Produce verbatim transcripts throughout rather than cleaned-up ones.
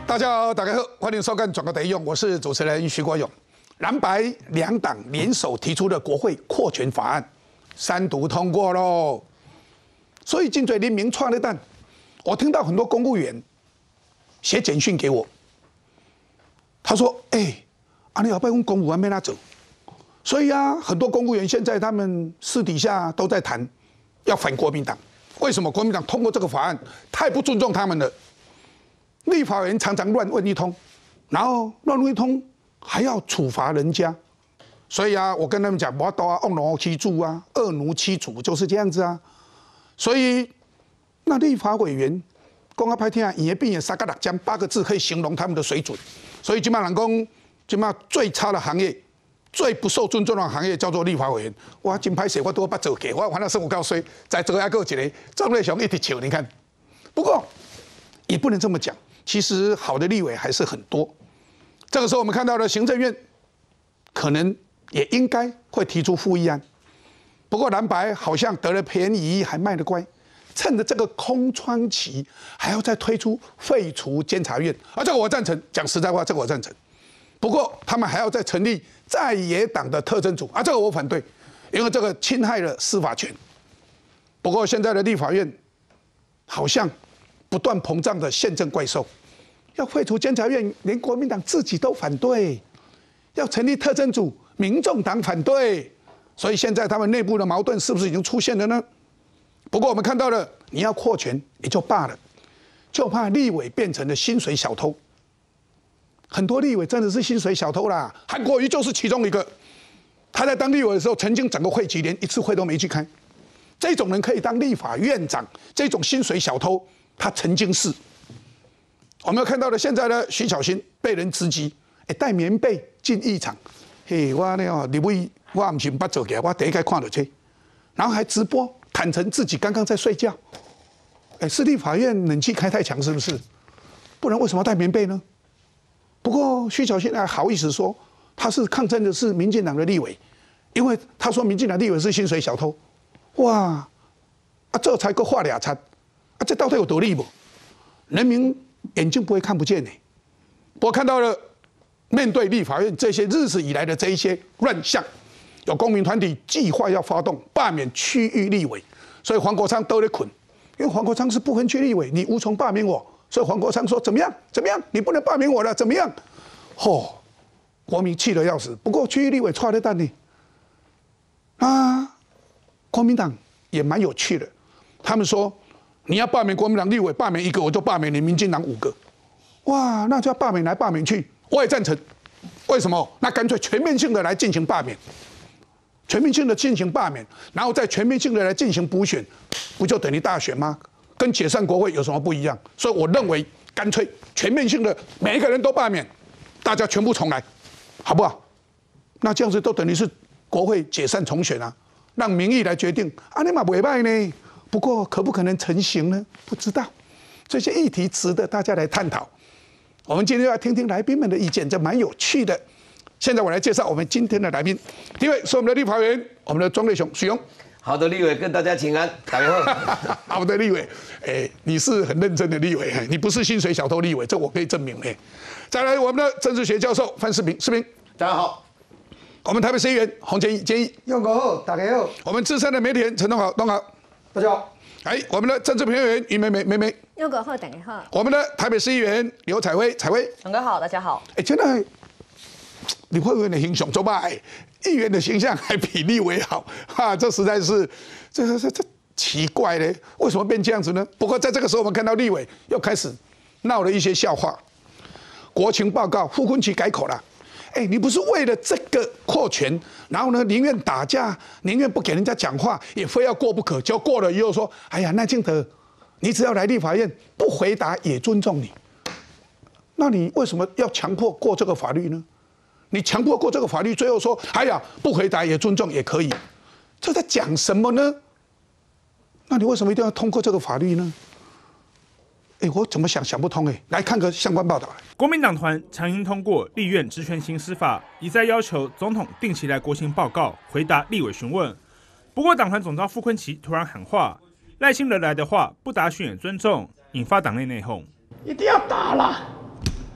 大家好，大家好，欢迎收看《转个得用》，我是主持人徐国勇。蓝白两党联手提出的国会扩权法案，三读通过喽。所以金嘴林明创的蛋，我听到很多公务员写简讯给我，他说：“哎、欸，啊，你老办公公务还没拿走。”所以啊，很多公务员现在他们私底下都在谈要反国民党。为什么国民党通过这个法案太不尊重他们了？立法委员常常乱问一通，然后乱问一通还要处罚人家，所以啊，我跟他们讲，我都啊，恶奴欺主啊，恶奴欺主就是这样子啊。所以那立法委员讲啊，拍听啊，也并也三个六讲八个字可以形容他们的水准。所以今麦人讲，今麦最差的行业。最不受尊重的行业叫做立法委员。哇，真歹势，我都捌做过，我反正生活够衰，在做还够一个庄瑞雄一直笑，你看。不过也不能这么讲，其实好的立委还是很多。这个时候我们看到了行政院可能也应该会提出复议案，不过蓝白好像得了便宜还卖得乖，趁着这个空窗期还要再推出废除监察院，啊，这个我赞成。讲实在话，这个我赞成。不过他们还要再成立在野党的特侦组啊，这个我反对，因为这个侵害了司法权。不过现在的立法院好像不断膨胀的宪政怪兽，要废除监察院，连国民党自己都反对；要成立特侦组，民众党反对。所以现在他们内部的矛盾是不是已经出现了呢？不过我们看到了，你要扩权也就罢了，就怕立委变成了薪水小偷。很多立委真的是薪水小偷啦，韩国瑜就是其中一个。他在当立委的时候，曾经整个会期连一次会都没去开。这种人可以当立法院长，这种薪水小偷，他曾经是。我们要看到的现在的徐巧芯被人直击，哎，带棉被进议场，嘿，我呢哦，立委我唔是不做嘅，我第一个看到这，然后还直播坦诚自己刚刚在睡觉。哎，是立法院冷气开太强是不是？不然为什么要带棉被呢？不过徐巧芯还好意思说他是抗争的是民进党的立委，因为他说民进党立委是薪水小偷，哇，啊这才够画俩餐，啊这到底有多厉不？人民眼睛不会看不见呢。我看到了，面对立法院这些日子以来的这一些乱象，有公民团体计划要发动罢免区域立委，所以黄国昌都在捆，因为黄国昌是不分区立委，你无从罢免我。所以黄国昌说：“怎么样？怎么样？你不能罢免我了？怎么样？”哦，国民气得要死。不过区域立委错在蛋呢。啊，国民党也蛮有趣的，他们说你要罢免国民党立委，罢免一个我就罢免你民进党五个。哇，那就要罢免来罢免去，我也赞成。为什么？那干脆全面性的来进行罢免，全面性的进行罢免，然后再全面性的来进行补选，不就等于大选吗？跟解散国会有什么不一样？所以我认为干脆全面性的每一个人都罢免，大家全部重来，好不好？那这样子都等于是国会解散重选啊，让民意来决定。啊，你嘛不败呢？不过可不可能成型呢？不知道。这些议题值得大家来探讨。我们今天要听听来宾们的意见，这蛮有趣的。现在我来介绍我们今天的来宾，第一位是我们的立法委员，我们的庄瑞雄许勇。 好的，立委跟大家请安，大家好。 好的，立委，哎，你是很认真的立委，你不是薪水小偷立委，这我可以证明哎。再来，我们的政治学教授范世平，世平， 大家好。 我们台北市议员洪建义，建义， 用过后，大家好。 我们资深的媒体人陈东豪，东豪， 大家好。 哎，我们的政治评论员于美美，美美， 用过后，大家好。 我们的台北市议员刘彩薇，彩薇， 勇哥好，大家好。 哎，现在立法委员的形象走吧，议员的形象还比立委好，哈，这实在是，这这这这奇怪嘞，为什么变这样子呢？不过在这个时候，我们看到立委又开始闹了一些笑话。国情报告，傅昆萁改口了，哎，你不是为了这个扩权，然后呢宁愿打架，宁愿不给人家讲话，也非要过不可。就过了以后说，哎呀，赖清德，你只要来立法院不回答也尊重你，那你为什么要强迫过这个法律呢？你强迫过这个法律，最后说，哎呀，不回答也尊重也可以，这在讲什么呢？那你为什么一定要通过这个法律呢？哎，我怎么想想不通哎！来看个相关报道。 国民党团强行通过立院职权行使法，一再要求总统定期来国情报告，回答立委询问。不过党团总召傅昆萁突然喊话，赖清德来的话不答询也尊重，引发党内内讧。 一定要打啦！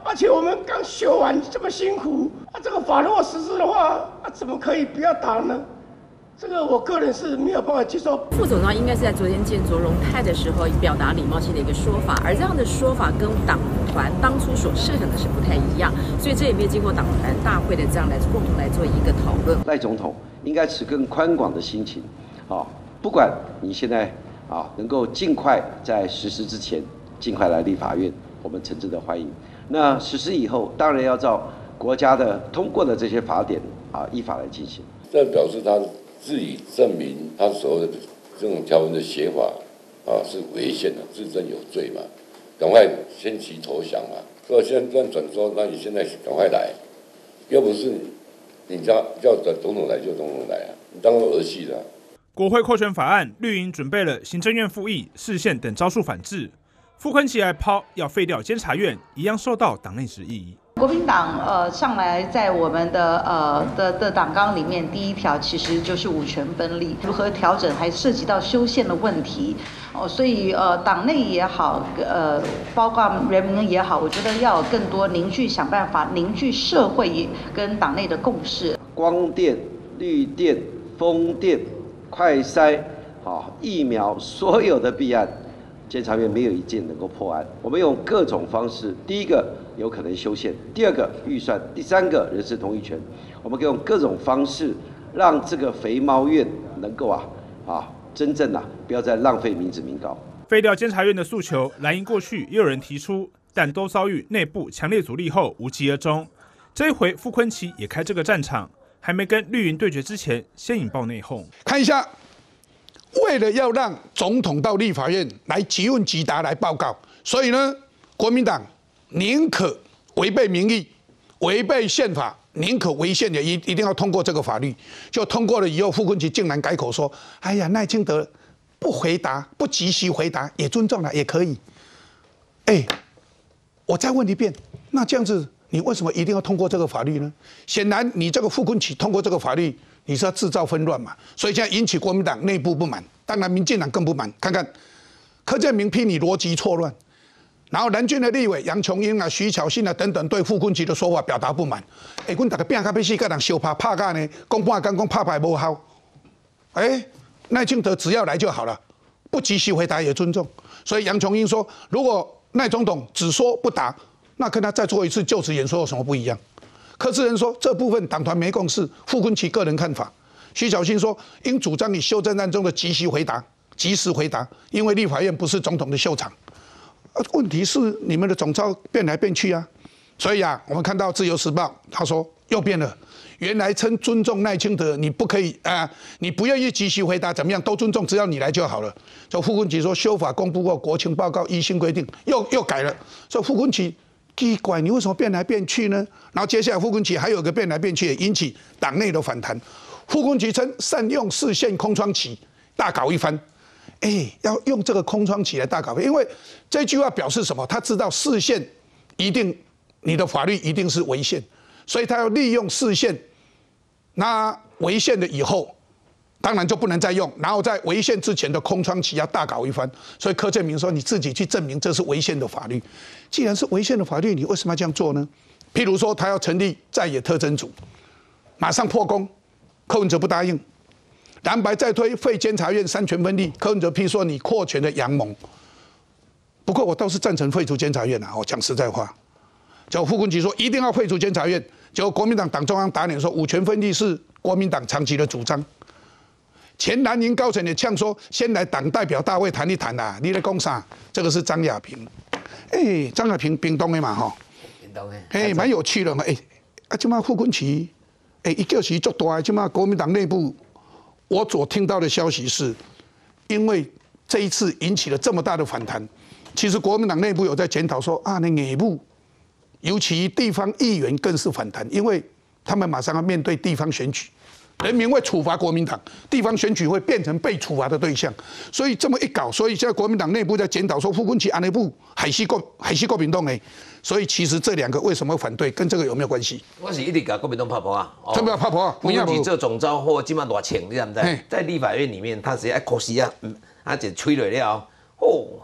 而且我们刚修完这么辛苦啊，这个法如果实施的话啊，怎么可以不要打呢？这个我个人是没有办法接受。 副总长应该是在昨天见卓荣泰的时候表达礼貌性的一个说法，而这样的说法跟党团当初所设想的是不太一样，所以这也没有经过党团大会的这样来共同来做一个讨论。 赖总统应该持更宽广的心情，啊，不管你现在啊能够尽快在实施之前尽快来立法院，我们诚挚的欢迎。那实施以后，当然要照国家的通过的这些法典啊依法来进行。 这表示他自己证明他所有的这种条文的写法啊是违宪的，自证有罪嘛，赶快先期投降嘛。所以现在转说，那你现在赶快来，要不是你叫叫总统来就总统来啊，你当做儿戏了。 国会扩权法案，绿营准备了行政院复议、释宪等招数反制。傅昆萁来抛要废掉监察院，一样受到党内质疑。 国民党呃上来在我们的呃的的党纲里面，第一条其实就是五权分立，如何调整还涉及到修宪的问题哦，所以呃党内也好，呃包括人民也好，我觉得要有更多凝聚，想办法凝聚社会跟党内的共识。 光电、绿电、风电、快筛、好疫苗，所有的弊案，监察院没有一件能够破案。我们用各种方式，第一个有可能修宪，第二个预算，第三个人事同意权，我们可以用各种方式让这个肥猫院能够啊啊真正啊不要再浪费民脂民膏。 废掉监察院的诉求，蓝营过去也有人提出，但都遭遇内部强烈阻力后无疾而终。这一回傅昆萁也开这个战场，还没跟绿营对决之前，先引爆内讧。 看一下，为了要让总统到立法院来即问即答来报告，所以呢，国民党宁可违背民意、违背宪法，宁可违宪也一一定要通过这个法律。就通过了以后，傅昆萁竟然改口说：“哎呀，赖清德不回答，不及时回答，也尊重了，也可以。”哎，我再问一遍，那这样子，你为什么一定要通过这个法律呢？显然，你这个傅昆萁通过这个法律，你是要制造纷乱嘛？所以现在引起国民党内部不满，当然民进党更不满。看看柯建铭批你逻辑错乱。然后蓝军的立委杨琼英啊、徐巧芯啊等等对傅昆萁的说法表达不满。哎，阮大家拼到要死，跟人相拍拍架呢，讲半天讲拍牌无效。哎，赖清德只要来就好了，不及时回答也尊重。所以杨琼英说，如果赖总统只说不答，那跟他再做一次就职演说有什么不一样？柯志恩说这部分党团没共识，傅昆萁个人看法。徐巧芯说，应主张以修正案中的及时回答，及时回答，因为立法院不是总统的秀场。问题是你们的总召变来变去啊，所以啊，我们看到《自由时报》他说又变了，原来称尊重赖清德，你不可以啊、呃，你不愿意及时回答怎么样都尊重，只要你来就好了。就傅昆萁说修法公布过国情报告依新规定，又又改了。所以傅昆萁奇怪，你为什么变来变去呢？然后接下来傅昆萁还有个变来变去，也引起党内的反弹。傅昆萁称善用释宪空窗期，大搞一番。哎，要用这个空窗期来大搞，因为这句话表示什么？他知道释宪一定你的法律一定是违宪，所以他要利用释宪，那违宪了以后，当然就不能再用，然后在违宪之前的空窗期要大搞一番。所以柯建铭说：“你自己去证明这是违宪的法律。既然是违宪的法律，你为什么要这样做呢？譬如说，他要成立在野特侦组，马上破功，柯文哲不答应。”蓝白再推废监察院三权分立，柯文哲批说你扩权的阳谋。不过我倒是赞成废除监察院啊！我讲实在话，结果傅昆萁说一定要废除监察院，结果国民党党中央打脸说五权分立是国民党长期的主张。前蓝营高层也呛说，先来党代表大会谈一谈啊！你在讲啥？这个是张亚平，哎、欸，张亚平屏东的嘛哈， 屏东的， 哎，蛮有趣的嘛，哎、欸，啊，今嘛傅昆萁，哎、欸，一叫是足大，今嘛国民党内部。我所听到的消息是，因为这一次引起了这么大的反弹，其实国民党内部有在检讨说啊，那内部，尤其地方议员更是反弹，因为他们马上要面对地方选举，人民会处罚国民党，地方选举会变成被处罚的对象，所以这么一搞，所以现在国民党内部在检讨说，傅昆萁安内部海西国海西国民党哎，所以其实这两个为什么反对，跟这个有没有关系？ 我是一直甲国民党拍婆啊， 他们要拍婆啊， 傅昆萁做总召或今晚偌请，你知唔知？在立法院里面，他直接爱考试啊，啊就吹落了，哦，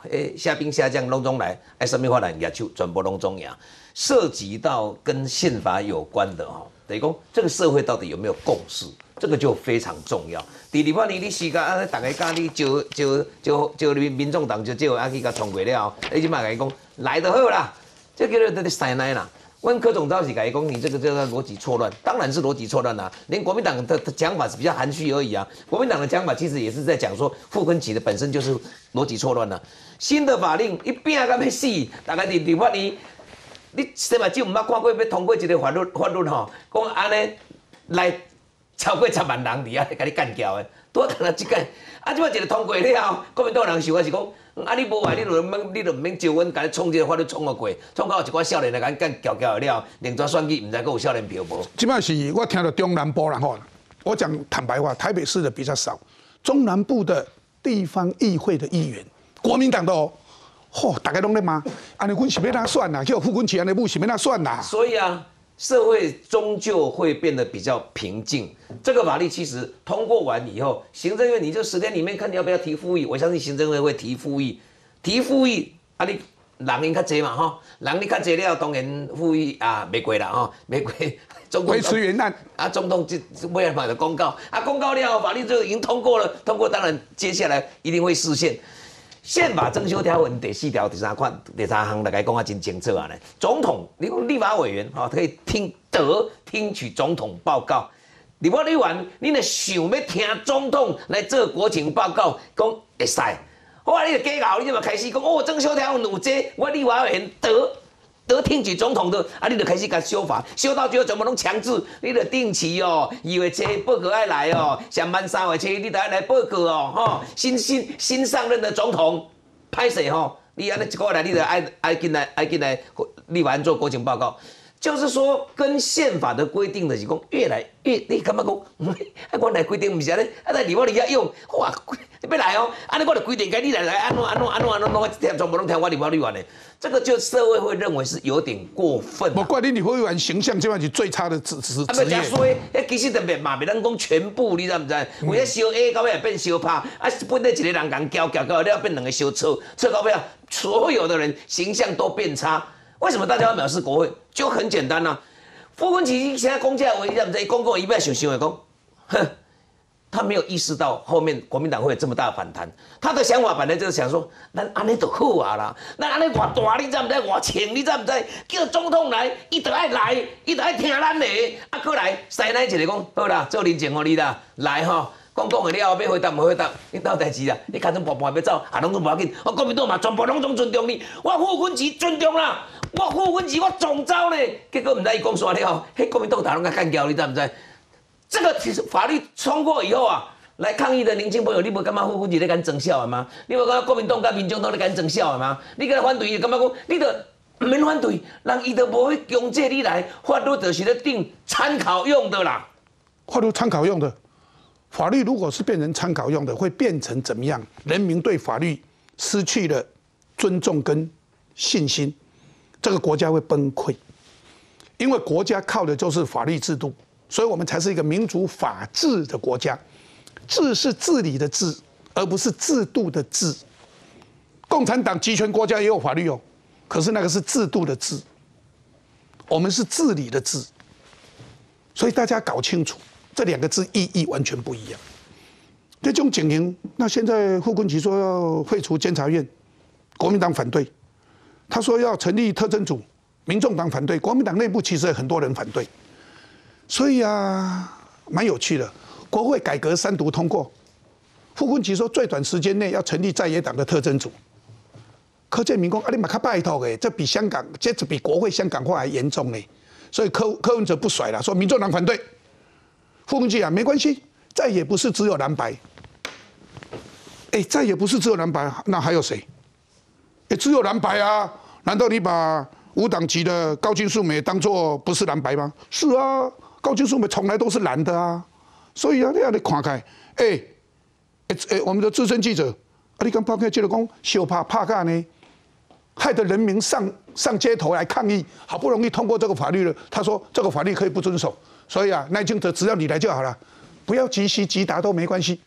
诶，下兵下将拢总来，哎，什么法来也就全部拢总赢。涉及到跟宪法有关的哈，等于讲这个社会到底有没有共识，这个就非常重要。第二方面，你时间啊，大家讲你就就就就民民众党就就啊去甲冲过了，你即马甲伊讲来得好啦，这叫做在塞奶啦。问柯总召是甲伊讲，你这个这个逻辑错乱，当然是逻辑错乱啦、啊。连国民党的讲法是比较含蓄而已啊。国民党的讲法其实也是在讲说，傅昆萁的本身就是逻辑错乱啦、啊。新的法令一变到要死，大概伫立法年。你先嘛就唔捌看过要通过一个法律法律吼，讲安尼来超过十万人伫啊，甲你干掉的，多可能即个啊，即摆一个通过了，国民党人想的是讲，啊你无坏，你就唔免，你就唔免招阮，甲你冲这个法律冲落过，冲到一寡少年来甲你干掉掉了，连抓选举唔知佫有少年票无？ 即摆是我听到中南部人吼，我讲坦白话，台北市的比较少，中南部的地方议会的议员，国民党的哦。嚯、哦，大家拢在骂，安尼阮是要哪算呐？叫傅昆萁安尼母是要哪算呐？ 所以啊，社会终究会变得比较平静。这个法律其实通过完以后，行政院你这十天里面看你要不要提复议，我相信行政院会提复议。提复议啊，你人因较济嘛吼，人你较济了，当然复议啊袂过啦吼，袂过。总统维持原案啊，总统就未来法的公告啊，公告了法律就已经通过了，通过当然接下来一定会实现。宪法增修条文第四条、第三款、第三项，大概讲啊真清楚啊呢。总统，你讲立法委员啊，可以听得听取总统报告。立法委员，你若想要听总统来做国情报告，讲会使。好啊，你就假搞，你就嘛开始讲哦，增修条文有这，我立法委员得。得听取总统的，啊，你就开始甲修法，修到最后全部拢强制，你就定期哦，二月初报告爱来哦，上班三月初你就爱来报告哦，吼、哦，新新新上任的总统，歹势吼，你安尼一个月来，你就爱爱进来爱进来立法院做国情报告，就是说跟宪法的规定的是讲越来越，你感觉讲，啊，原来规定唔是安尼，啊，在立法里遐用，哇，你要来哦，安尼我就规定该你来来安怎安怎安怎安怎，我听全部拢听我立法委员的。这个就社会会认为是有点过分、啊。 我怪你立法委员形象，这嘛是最差的职职职业。 啊，所以，其实特别嘛，袂当讲全部，你知唔知？有些小 A 到尾变小拍，啊，本来一个人讲交交交，了变两个小错，错到尾啊，所有的人形象都变差。为什么大家要藐视国会？就很简单呐、啊。傅昆萁现在公家为，你知唔知？公共一半想想的讲，哼。他没有意识到后面国民党会有这么大的反弹，他的想法本来就是想说，咱安尼就好啊啦，咱安尼偌大，你知唔知？偌清，你知唔知？叫总统来，伊就爱来，伊就爱听咱的，啊，过来，塞奶一个讲，好啦，做人情互你啦，来吼，讲讲的了后要回答无回答，你到代志啦，你看种半半要走，啊，拢总无要紧，我国民党嘛全部拢总尊重你，我傅昆萁尊重啦，我傅昆萁我总召呢，结果唔知伊讲啥了，迄国民党大拢甲干掉，你知唔知？这个其实法律通过以后啊，来抗议的年轻朋友，你无感觉傅昆萁在敢争笑的吗？你无感觉国民党甲民众党在敢争笑的吗？你甲反对，你感觉讲，你得唔免反对，人伊都无去强制你来，法律就是咧定参考用的啦。 法律参考用的，法律如果是变成参考用的，会变成怎么样？人民对法律失去了尊重跟信心，这个国家会崩溃，因为国家靠的就是法律制度。所以我们才是一个民主法治的国家，治是治理的治，而不是制度的治。共产党集权国家也有法律哦，可是那个是制度的治，我们是治理的治。所以大家搞清楚这两个字意义完全不一样。这种情形，那现在傅昆萁说要废除监察院，国民党反对；他说要成立特侦组，民众党反对，国民党内部其实有很多人反对。所以啊，蛮有趣的。国会改革三读通过，傅昆萁说最短时间内要成立在野党的特侦组。柯建铭说：“啊，你马卡拜托诶，这比香港，这比国会香港化还严重呢。”所以柯柯文哲不甩了，说民众党反对。傅昆萁啊，没关系，再也不是只有蓝白。哎，再也不是只有蓝白，那还有谁？也只有蓝白啊？难道你把无党籍的高金素梅当作不是蓝白吗？是啊。高金素梅从来都是蓝的啊，所以啊，你要你看开，哎、欸，哎、欸、我们的资深记者，啊，你刚抛开接着讲，小怕怕干呢，害得人民上上街头来抗议，好不容易通过这个法律了，他说这个法律可以不遵守，所以啊，赖清德只要你来就好了，不要急袭急答都没关系。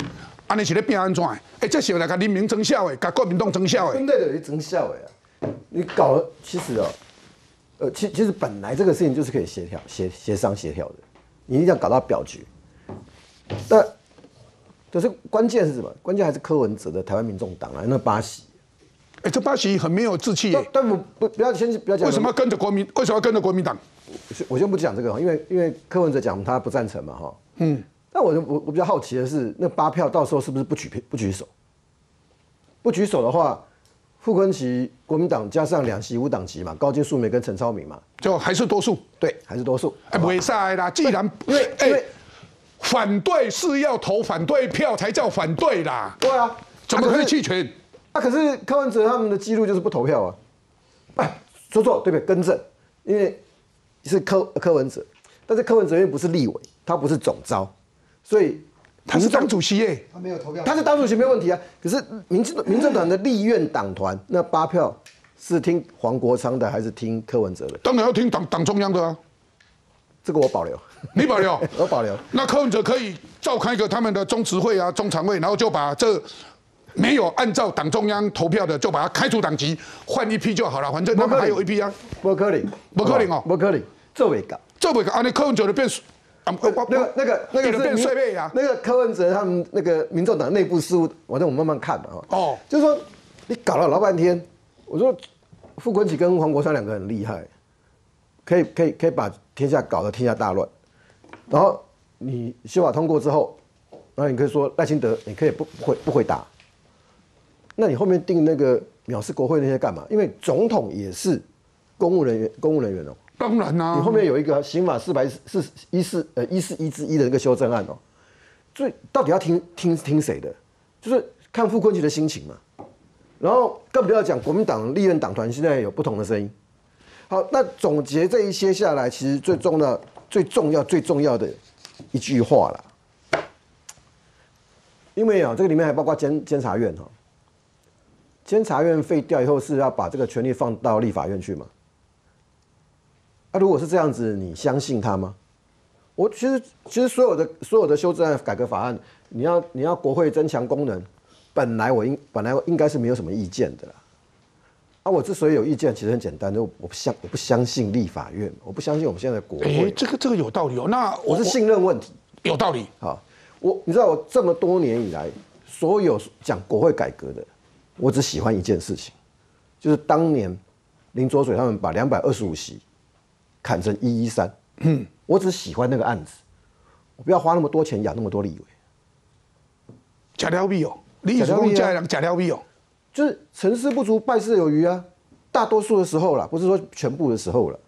安尼是咧变安怎的？哎，这是来甲人民争效的，甲国民党争效的。 真的有争效的啊！你搞了，其实哦，呃，其其实本来这个事情就是可以协调、协协商、协调的，你一定要搞到表决。但可是关键是什么？关键还是柯文哲的台湾民众党啊，那八席。 哎，这八席很没有志气耶。 但不不不要先不要讲。 为什么要跟着国民？为什么要跟着国民党？ 我先不讲这个，因为因为柯文哲讲他不赞成嘛，哈。嗯。但我我我比较好奇的是，那八票到时候是不是不举不举手？不举手的话，傅昆萁国民党加上两席无党籍嘛，高金素梅跟陈超明嘛， 就还是多数。 对，还是多数。 哎，不会晒啦，既然因为因为反对是要投反对票才叫反对啦。 对啊， 怎么可以弃权？ 啊，可是柯文哲他们的记录就是不投票啊。哎，说错，对不对？更正，因为是柯柯文哲，但是柯文哲因为不是立委，他不是总召。所以他是党主席耶， 他没有投票，他是党主席没问题啊。可是民进民政党的立院党团那八票是听黄国昌的还是听柯文哲的？ 当然要听党党中央的啊。 这个我保留， 你保留， 我保留。 那柯文哲可以召开一个他们的中执会啊、中常会，然后就把这没有按照党中央投票的，就把他开除党籍，换一批就好了。反正他们还有一批啊。 不可能， 不可能哦， 不可能，这未搞， 这未搞，安尼柯文哲就变。 那个、那个、那个是税费啊， 那个柯文哲他们那个民众党内部事务，反正我慢慢看嘛哈。哦，就是说你搞了老半天，我说傅昆萁跟黄国昌两个很厉害，可以可以可以把天下搞得天下大乱。然后你修法通过之后，然后你可以说赖清德，你可以不不回不回答。那你后面定那个藐视国会那些干嘛？因为总统也是公务人员，公务人员哦。 当然啦、啊， 你后面有一个刑法四百四一四呃一四一之一的那个修正案哦，所以到底要听听听谁的？就是看傅昆萁的心情嘛。然后更不要讲国民党立院党团现在有不同的声音。好，那总结这一些下来，其实最重要、最重要、最重要的一句话啦，因为啊，这个里面还包括监监察院哈，监察院废掉以后是要把这个权力放到立法院去嘛？那、啊、如果是这样子，你相信他吗？我其实其实所有的所有的修正案改革法案，你要你要国会增强功能，本来我应本来应该是没有什么意见的啦。啊，我之所以有意见，其实很简单，就我不相我不相信立法院，我不相信我们现在的国会。 哎，这个这个有道理哦。那我是信任问题， 有道理。 好，我你知道我这么多年以来，所有讲国会改革的，我只喜欢一件事情，就是当年林濁水他们把两百二十五席砍成一一三，嗯，我只喜欢那个案子，我不要花那么多钱养那么多立委。 假了米哦，你意思讲家人假了米哦， 就是成事不足败事有余啊，大多数的时候啦，不是说全部的时候了。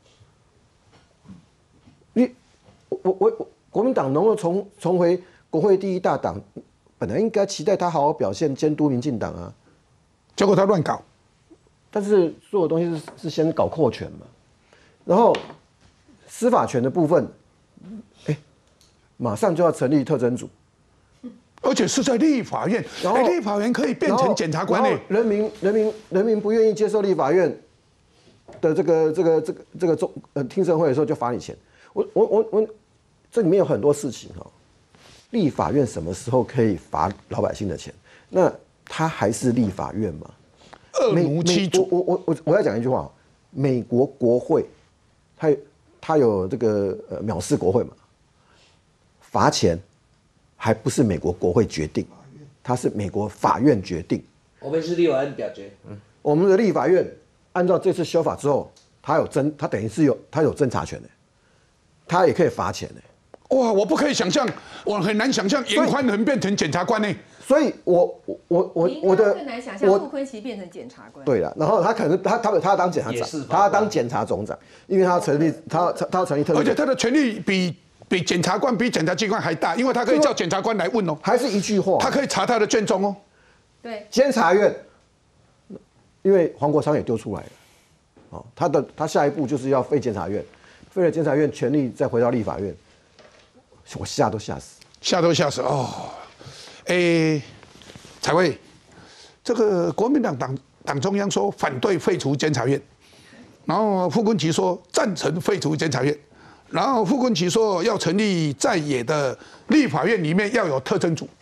你我我我国民党能够重重回国会第一大党，本来应该期待他好好表现，监督民进党啊， 结果他乱搞。 但是所有东西是是先搞扩权嘛，然后。司法权的部分，哎、欸，马上就要成立特侦组， 而且是在立法院，哎、欸，立法院可以变成检察官呢。 人民人民人民不愿意接受立法院的这个这个这个这个中呃听证会的时候，就罚你钱。我我我我，这里面有很多事情哈。立法院什么时候可以罚老百姓的钱？那他还是立法院吗？ 恶奴欺主。 我我我我要讲一句话，美国国会，它它有这个呃藐视国会嘛，罚钱还不是美国国会决定，它是美国法院决定。 我们是立法院表决。 嗯，我们的立法院按照这次修法之后，它有侦，它等于是有它有侦查权的，它也可以罚钱的。 哇，我不可以想象，我很难想象严宽能变成检察官呢。 所以我我我我我的更难想象傅昆萁变成检察官。 对了，然后他可能他他他要当检察长，他要当检察总长，因为他要成立他他他要成立特别， 而且他的权力比比检察官比检察机关还大，因为他可以叫检察官来问哦， 还是一句话， 他可以查他的卷宗哦。 对， 监察院，因为黄国昌也丢出来了，哦，他的他下一步就是要废监察院，废了监察院，权力再回到立法院，我吓都吓死， 吓都吓死哦，诶。才会，这个国民党党党中央说反对废除监察院，然后傅昆萁说赞成废除监察院，然后傅昆萁说要成立在野的立法院里面要有特侦组，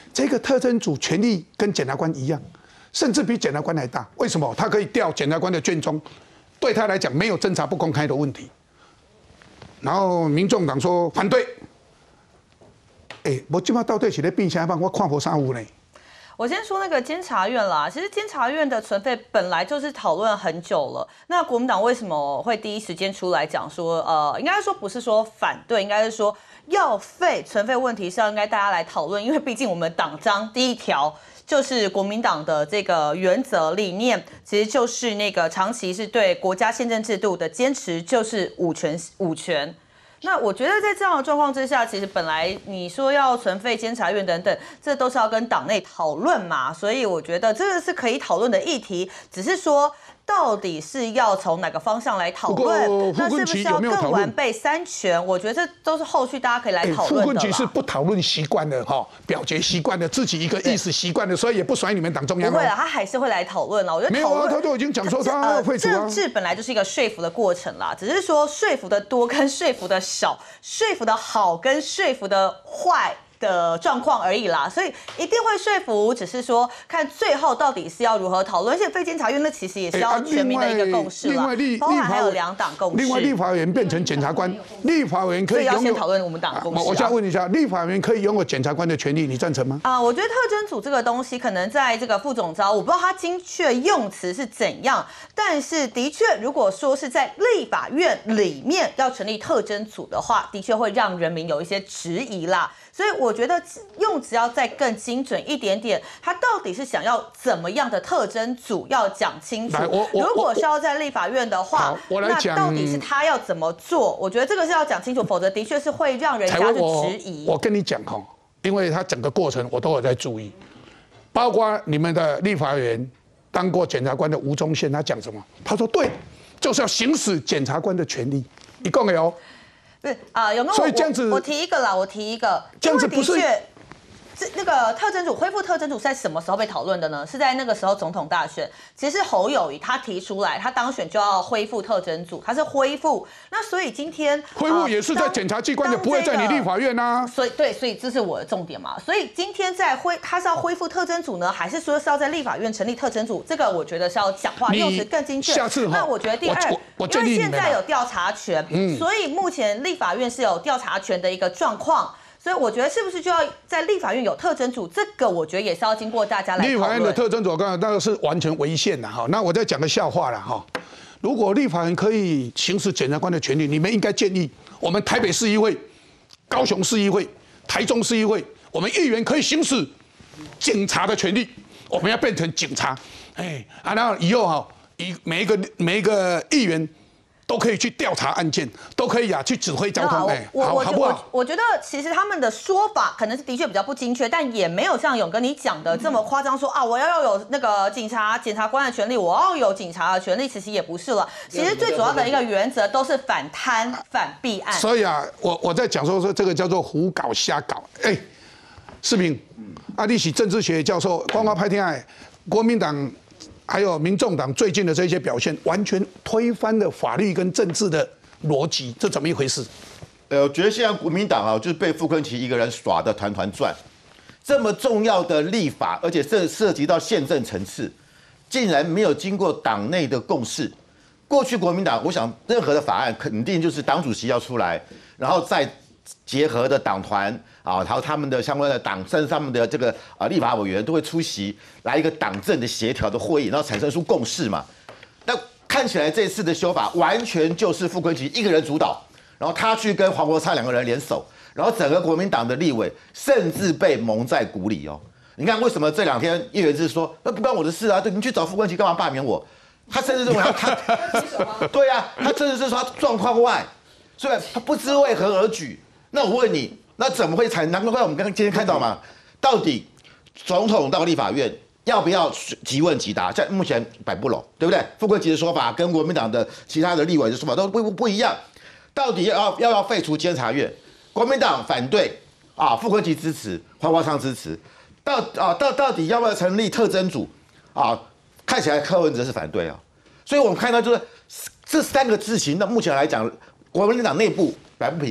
这个特侦组权力跟检察官一样，甚至比检察官还大。为什么？他可以调检察官的卷宗，对他来讲没有侦查不公开的问题。然后民众党说反对。哎，我今麦到底是在变啥办？我看无啥有呢。 我先说那个监察院啦，其实监察院的存废本来就是讨论很久了。那国民党为什么会第一时间出来讲说，呃，应该说不是说反对，应该是说要废存废问题是要应该大家来讨论，因为毕竟我们党章第一条就是国民党的这个原则理念，其实就是那个长期是对国家宪政制度的坚持，就是五权五权。那我觉得在这样的状况之下，其实本来你说要存废监察院等等，这都是要跟党内讨论嘛，所以我觉得这个是可以讨论的议题，只是说到底是要从哪个方向来讨论，那是不是要更完备三权？我觉得这都是后续大家可以来讨论的。 傅昆萁是不讨论习惯的哈，表决习惯的，自己一个意识习惯的，所以也不甩你们党中央。 不会了，他还是会来讨论了。我觉得没有啊，他都已经讲说他要废除啊。 政治本来就是一个说服的过程啦，只是说说服的多跟说服的少，说服的好跟说服的坏的状况而已啦，所以一定会说服，只是说看最后到底是要如何讨论。而且废监察院那其实也是要全民的一个共识啦，包含还有两党共识。 另外，立法委员变成检察官，立法委员可以拥有。 所以要先讨论我们党共识。 我想问一下，立法委员可以拥有检察官的权利，你赞成吗？ 啊，我觉得特侦组这个东西，可能在这个副总召，我不知道他精确用词是怎样，但是的确，如果说是在立法院里面要成立特侦组的话，的确会让人民有一些质疑啦。所以我觉得用词要再更精准一点点，他到底是想要怎么样的特侦组要讲清楚。如果是要在立法院的话，那到底是他要怎么做？我觉得这个是要讲清楚，否则的确是会让人家去质疑。 我跟你讲哈，因为他整个过程我都有在注意，包括你们的立法委员当过检察官的吴宗宪，他讲什么？他说对，就是要行使检察官的权利，一共有。 不是啊，有没有？ 所以这样子， 我提一个啦，我提一个， 这样子不是。 这那个特侦组恢复特侦组在什么时候被讨论的呢？是在那个时候总统大选，其实侯友宜他提出来，他当选就要恢复特侦组，他是恢复。那所以今天恢复也是在检察机关的，不会在你立法院啊。 所以对，所以这是我的重点嘛。所以今天在恢，他是要恢复特侦组呢，还是说是要在立法院成立特侦组？这个我觉得是要讲话用词更精确。 下次那我觉得第二，因为现在有调查权，嗯，所以目前立法院是有调查权的一个状况。所以我觉得是不是就要在立法院有特侦组？这个我觉得也是要经过大家来讨论。 立法院的特侦组，刚才那个是完全违宪的哈。那我再讲个笑话了哈。如果立法院可以行使检察官的权利，你们应该建议我们台北市议会、高雄市议会、台中市议会，我们议员可以行使警察的权利，我们要变成警察。哎啊，然后以后哈，以每一个每一个议员。都可以去调查案件，都可以啊，去指挥交通，哎，好，好不好？ 我觉得其实他们的说法可能是的确比较不精确，但也没有像勇哥你讲的这么夸张，说啊，我要有那个警察、检察官的权利，我要有警察的权利，其实也不是了。其实最主要的一个原则都是反贪、反弊案。 所以啊，我我在讲说说这个叫做胡搞瞎搞，哎，世平，啊，你是政治学教授，光光拍天爱，国民党。还有民众党最近的这些表现，完全推翻了法律跟政治的逻辑，这怎么一回事？ 呃，我觉得现在国民党啊，就是被傅昆萁一个人耍得团团转。这么重要的立法，而且涉涉及到宪政层次，竟然没有经过党内的共识。过去国民党，我想任何的法案肯定就是党主席要出来，然后再结合的党团啊，然后他们的相关的党政上面的这个啊立法委员都会出席，来一个党政的协调的会议，然后产生出共识嘛。那看起来这次的修法完全就是傅昆萁一个人主导，然后他去跟黄国昌两个人联手，然后整个国民党的立委甚至被蒙在鼓里哦。你看为什么这两天叶元之说那不关我的事啊？对，你去找傅昆萁干嘛罢免我？他甚至认为他他对啊，他甚至是说他状况外，所以他不知为何而举。那我问你，那怎么会产？难怪我们刚刚今天看到嘛，到底总统到立法院要不要即问即答？在目前摆不拢，对不对？傅昆萁的说法跟国民党的其他的立委的说法都不不不一样。到底要要要不要废除监察院？国民党反对啊，傅昆萁支持，黄国昌支持。到啊到到底要不要成立特侦组？啊，看起来柯文哲是反对啊。所以我们看到就是这三个事情，那目前来讲，国民党内部摆不平。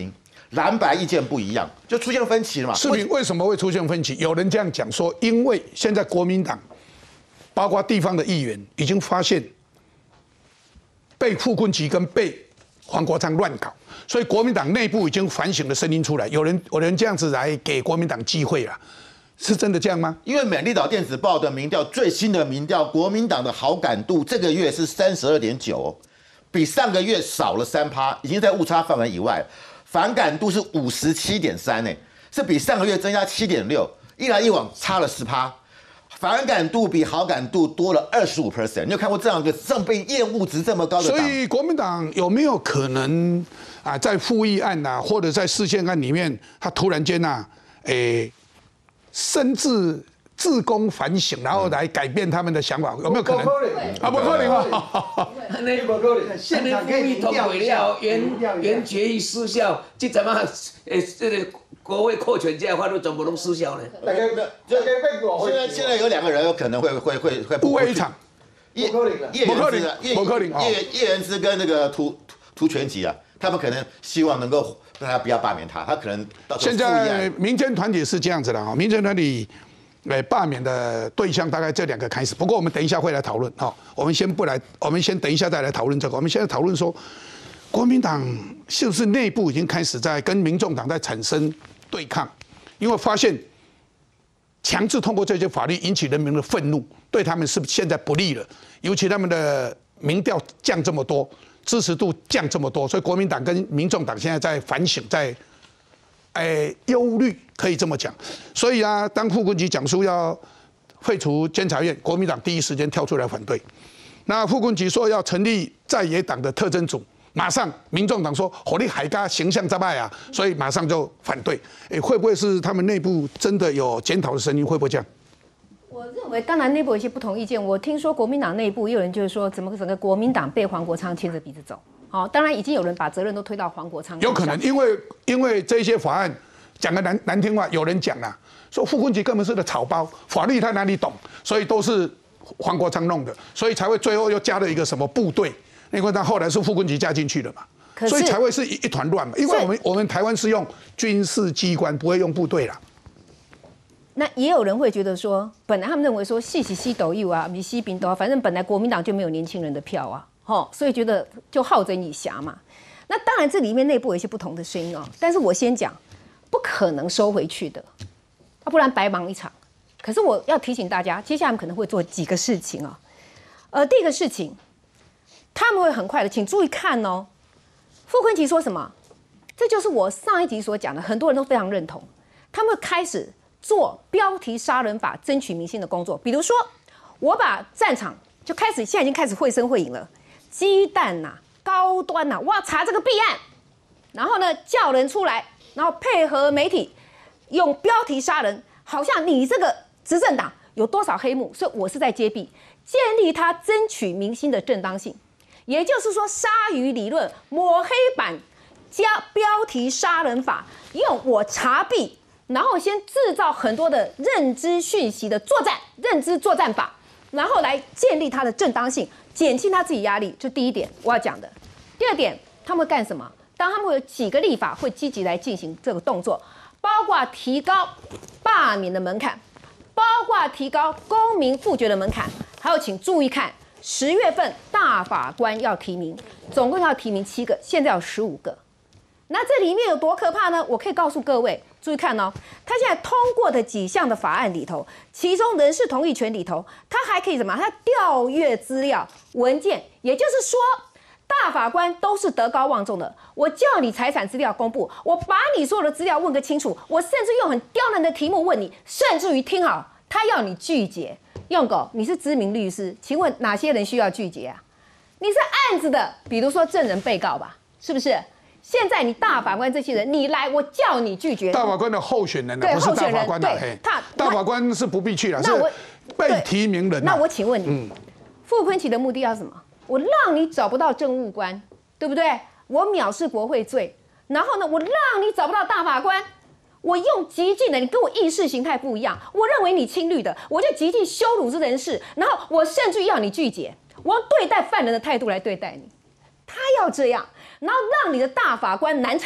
蓝白意见不一样，就出现分歧了嘛。 视频为什么会出现分歧？有人这样讲说，因为现在国民党包括地方的议员已经发现被傅昆萁跟被黄国昌乱搞，所以国民党内部已经反省的声音出来，有人有人这样子来给国民党机会了。是真的这样吗？ 因为美丽岛电子报的民调最新的民调，国民党的好感度这个月是三十二点九，比上个月少了三趴，已经在误差范围以外。反感度是五十七点三，呢，是比上个月增加七点六，一来一往差了十趴。反感度比好感度多了二十五 percent， 你有看过这样一个这么被厌恶值这么高的党？ 所以国民党有没有可能啊，在复议案呐、啊，或者在释宪案里面，他突然间呐、啊，诶？深自自宫反省，然后来改变他们的想法，有没有可能？啊，不可能啊！ 那不可能，现场可以通过了，原原决议失效，这怎么诶？这个国会扩权这样法律全部都失效呢？ 现在现在有两个人有可能会会会会不为一场， 叶叶元之啊，叶叶叶元之跟那个涂涂全集啊，他们可能希望能够。让他不要罢免他，他可能到现在民间团体是这样子的哈，民间团体，呃，罢免的对象大概这两个开始。不过我们等一下会来讨论哈，我们先不来，我们先等一下再来讨论这个。我们现在讨论说，国民党是不是内部已经开始在跟民众党在产生对抗？因为发现强制通过这些法律引起人民的愤怒，对他们是现在不利了，尤其他们的民调降这么多。支持度降这么多，所以国民党跟民众党现在在反省，在，诶忧虑，可以这么讲。所以啊，当傅昆萁讲出要废除监察院，国民党第一时间跳出来反对。那傅昆萁说要成立在野党的特侦组，马上民众党说火力海嘎形象障碍啊，所以马上就反对。诶，会不会是他们内部真的有检讨的声音？会不会这样？ 我认为，当然内部有一些不同意见。我听说国民党内部也有人就是说，怎么整个国民党被黄国昌牵着鼻子走？好、哦，当然已经有人把责任都推到黄国昌。 有可能，因为因为这些法案讲个难难听话，有人讲啦，说傅昆萁根本是个草包，法律他哪里懂，所以都是黄国昌弄的，所以才会最后又加了一个什么部队，因为他后来是傅昆萁加进去的嘛，所以才会是一一团乱嘛。因为我们我们台湾是用军事机关，不会用部队啦。 那也有人会觉得说，本来他们认为说细细西斗右啊，米西宾斗啊，反正本来国民党就没有年轻人的票啊，吼，所以觉得就好整以暇嘛。那当然这里面内部有一些不同的声音哦，但是我先讲，不可能收回去的，啊，不然白忙一场。可是我要提醒大家，接下来可能会做几个事情啊、哦。呃，第一个事情，他们会很快的，请注意看哦。傅昆萁说什么？这就是我上一集所讲的，很多人都非常认同，他们会开始。做标题杀人法争取民心的工作，比如说，我把战场就开始，现在已经开始绘声绘影了，鸡蛋呐、啊、高端呐、啊，我要查这个弊案，然后呢叫人出来，然后配合媒体用标题杀人，好像你这个执政党有多少黑幕，所以我是在揭弊，建立他争取民心的正当性，也就是说，鲨鱼理论抹黑版加标题杀人法，用我查弊。然后先制造很多的认知讯息的作战，认知作战法，然后来建立它的正当性，减轻他自己压力。这第一点我要讲的。第二点，他们会干什么？当他们会有几个立法会积极来进行这个动作，包括提高罢免的门槛，包括提高公民复决的门槛，还有请注意看，十月份大法官要提名，总共要提名七个，现在有十五个。那这里面有多可怕呢？我可以告诉各位，注意看哦，他现在通过的几项的法案里头，其中人事同意权里头，他还可以什么？他调阅资料文件，也就是说，大法官都是德高望重的。我叫你财产资料公布，我把你所有的资料问个清楚，我甚至用很刁难的题目问你，甚至于听好，他要你拒绝。用狗，你是知名律师，请问哪些人需要拒绝啊？你是案子的，比如说证人、被告吧，是不是？现在你大法官这些人，你来，我叫你拒绝。 大法官的候选人呢，不是大法官的，他大法官是不必去了，是被提名人。 那我请问你，傅昆萁的目的要什么？我让你找不到政务官，对不对？我藐视国会罪，然后呢，我让你找不到大法官，我用激进的，你跟我意识形态不一样，我认为你亲绿的，我就激进羞辱之人士，然后我甚至要你拒绝，我用对待犯人的态度来对待你，他要这样。然后让你的大法官难产，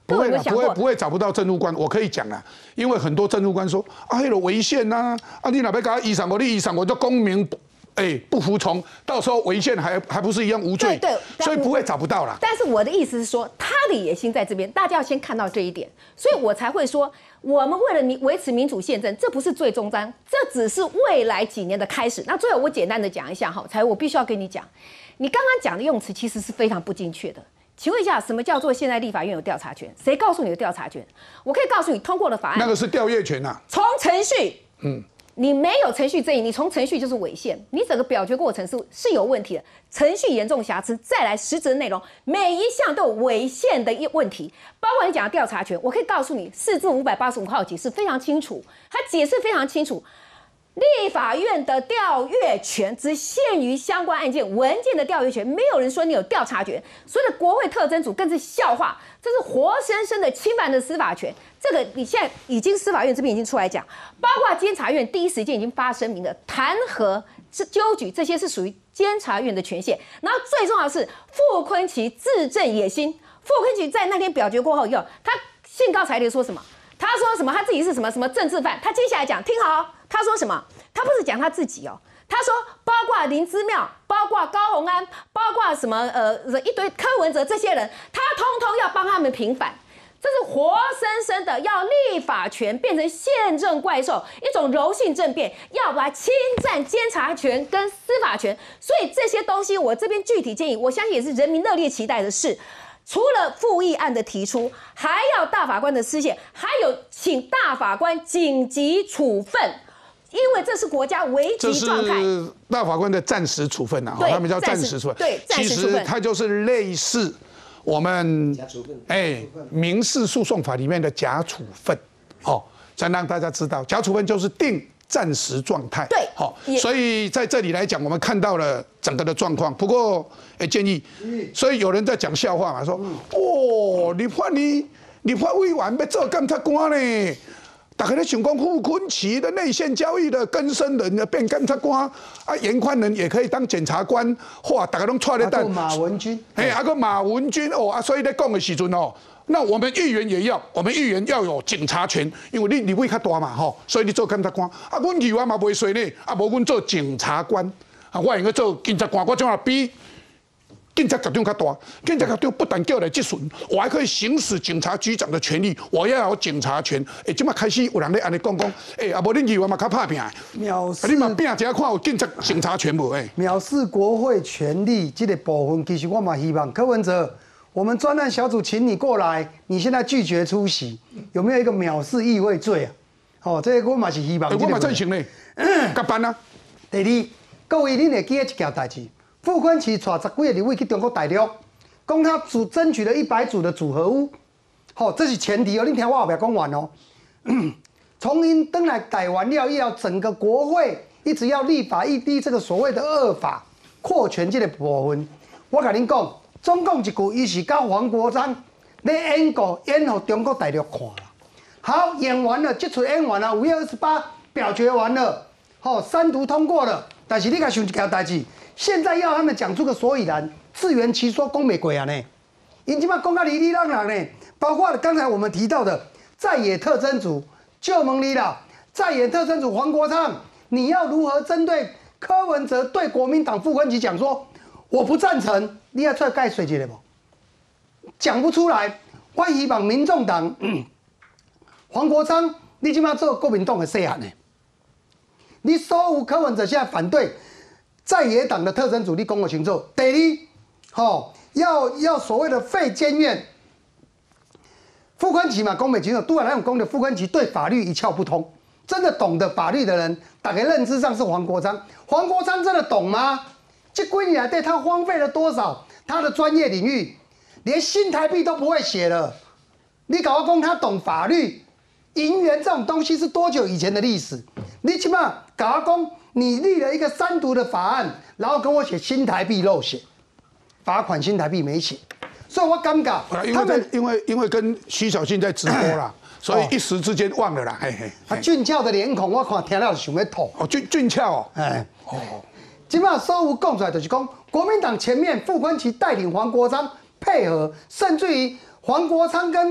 不会啦，不各位有没有想过？ 会不会找不到政务官，我可以讲啦，因为很多政务官说啊，那个违宪呐，啊你哪边给他移上我，你移上我就公民。哎，不服从，到时候违宪还还不是一样无罪？ 对对， 所以不会找不到啦。 但是我的意思是说，他的野心在这边，大家要先看到这一点，所以我才会说，我们为了民维持民主宪政，这不是最终章，这只是未来几年的开始。那最后我简单的讲一下哈，才我必须要跟你讲，你刚刚讲的用词其实是非常不精确的。请问一下，什么叫做现在立法院有调查权？谁告诉你有调查权？我可以告诉你，通过的法案那个是调阅权啊， 从程序， 嗯。 你没有程序正义，你从程序就是违宪，你整个表决过程是是有问题的，程序严重瑕疵，再来实质内容每一项都有违宪的一问题，包括你讲的调查权，我可以告诉你，四至五百八十五号解释非常清楚，他解释非常清楚。立法院的调阅权只限于相关案件文件的调阅权，没有人说你有调查权。所以的国会特侦组更是笑话，这是活生生的侵犯的司法权。这个你现在已经司法院这边已经出来讲，包括监察院第一时间已经发声明了，弹劾、纠举这些是属于监察院的权限。然后最重要的是傅崐萁自证野心，傅崐萁在那天表决过后以后，他兴高采烈说什么？他说什么？他自己是什么什么政治犯？他接下来讲，听好，他说什么？他不是讲他自己哦，他说包括林姿妙，包括高虹安，包括什么呃一堆柯文哲这些人，他通通要帮他们平反。这是活生生的要立法权变成宪政怪兽，一种柔性政变，要来侵占监察权跟司法权。所以这些东西，我这边具体建议，我相信也是人民热烈期待的事。除了复议案的提出，还要大法官的释宪，还有请大法官紧急处分，因为这是国家危急状态。 这是大法官的暂时处分啊，他们叫暂时处分。 对，暂时处分。 其实它就是类似我们哎民事诉讼法里面的假处分，哦，才让大家知道，假处分就是定暂时状态。 对， 好，所以在这里来讲，我们看到了整个的状况。不过，哎，建议，所以有人在讲笑话嘛，说，哦，你判你你判委员要做监察官呢？大家在想讲傅崐萁的内线交易的更生人要变监察官，啊，严宽仁也可以当检察官，哇，大家都踹咧蛋。 马文君， 哎，还有马文君哦，啊，所以在讲的时阵哦。那我们议员也要，我们议员要有警察权，因为你你位较大嘛吼，所以你做监察官。啊，阮议员嘛袂衰呢，啊，无阮做警察官，啊，我应该做警察官，我怎啊比警察局长较大？警察局长不但叫来质询，我还可以行使警察局长的权利，我要有警察权。哎，即马开始有人咧安尼讲讲，哎，啊，无恁议员嘛较拍拼， 藐视， 你嘛拼一下看有警察警察权无？哎， 藐视国会权力这个部分，其实我嘛希望柯文哲。我们专案小组请你过来，你现在拒绝出席，有没有一个藐视议会罪啊？哦，这个我嘛是希望。 我嘛赞成嘞，甲办啊。 第二，各位恁会记得一件代志，傅崐萁带十几个立委去中国大陆，讲他组争取了一百组的组合屋，好、哦，这是前提哦。恁听我后边讲完哦。从因登来台湾了以后，整个国会一直要立法一滴这个所谓的恶法扩权这个部分，我甲恁讲。总共一句，伊是甲黄国昌咧演过演给中国大陆看了。好，演完了，这出演完了，五月二十八表决完了，好、哦，三读通过了。但是你甲想一件代志，现在要他们讲出个所以然，自圆其说，讲袂过啊呢？因即马讲到哩哩让人呢，包括刚才我们提到的在野特侦组，就问你啦，在野特侦组黄国昌，你要如何针对柯文哲对国民党傅崐萁讲说？我不赞成，你要出来盖水一个不？讲不出来。我希望民众党、嗯、黄国昌，你即马做国民党的细汉呢？你所有柯文哲现在反对在野党的特侦组，你讲我清楚。第二，吼、哦，要要所谓的废监院，傅崐萁嘛讲袂清楚，拄然咱有讲的傅崐萁对法律一窍不通，真的懂得法律的人，大概认知上是黄国昌。黄国昌真的懂吗？这几年来，对他荒废了多少他的专业领域，连新台币都不会写了。你搞我讲他懂法律，银元这种东西是多久以前的历史？你起码搞我讲，你立了一个三读的法案，然后跟我写新台币漏写，罚款新台币没写，所以我尴尬。 他们因为因为跟徐小庆在直播啦。所以一时之间忘了啦，嘿嘿。 他俊俏的脸孔，我看听了想要吐。 哦，俊俊俏哦， 哎，哦。基本上所有讲出来就是讲，国民党前面傅崐萁带领黄国昌配合，甚至于黄国昌跟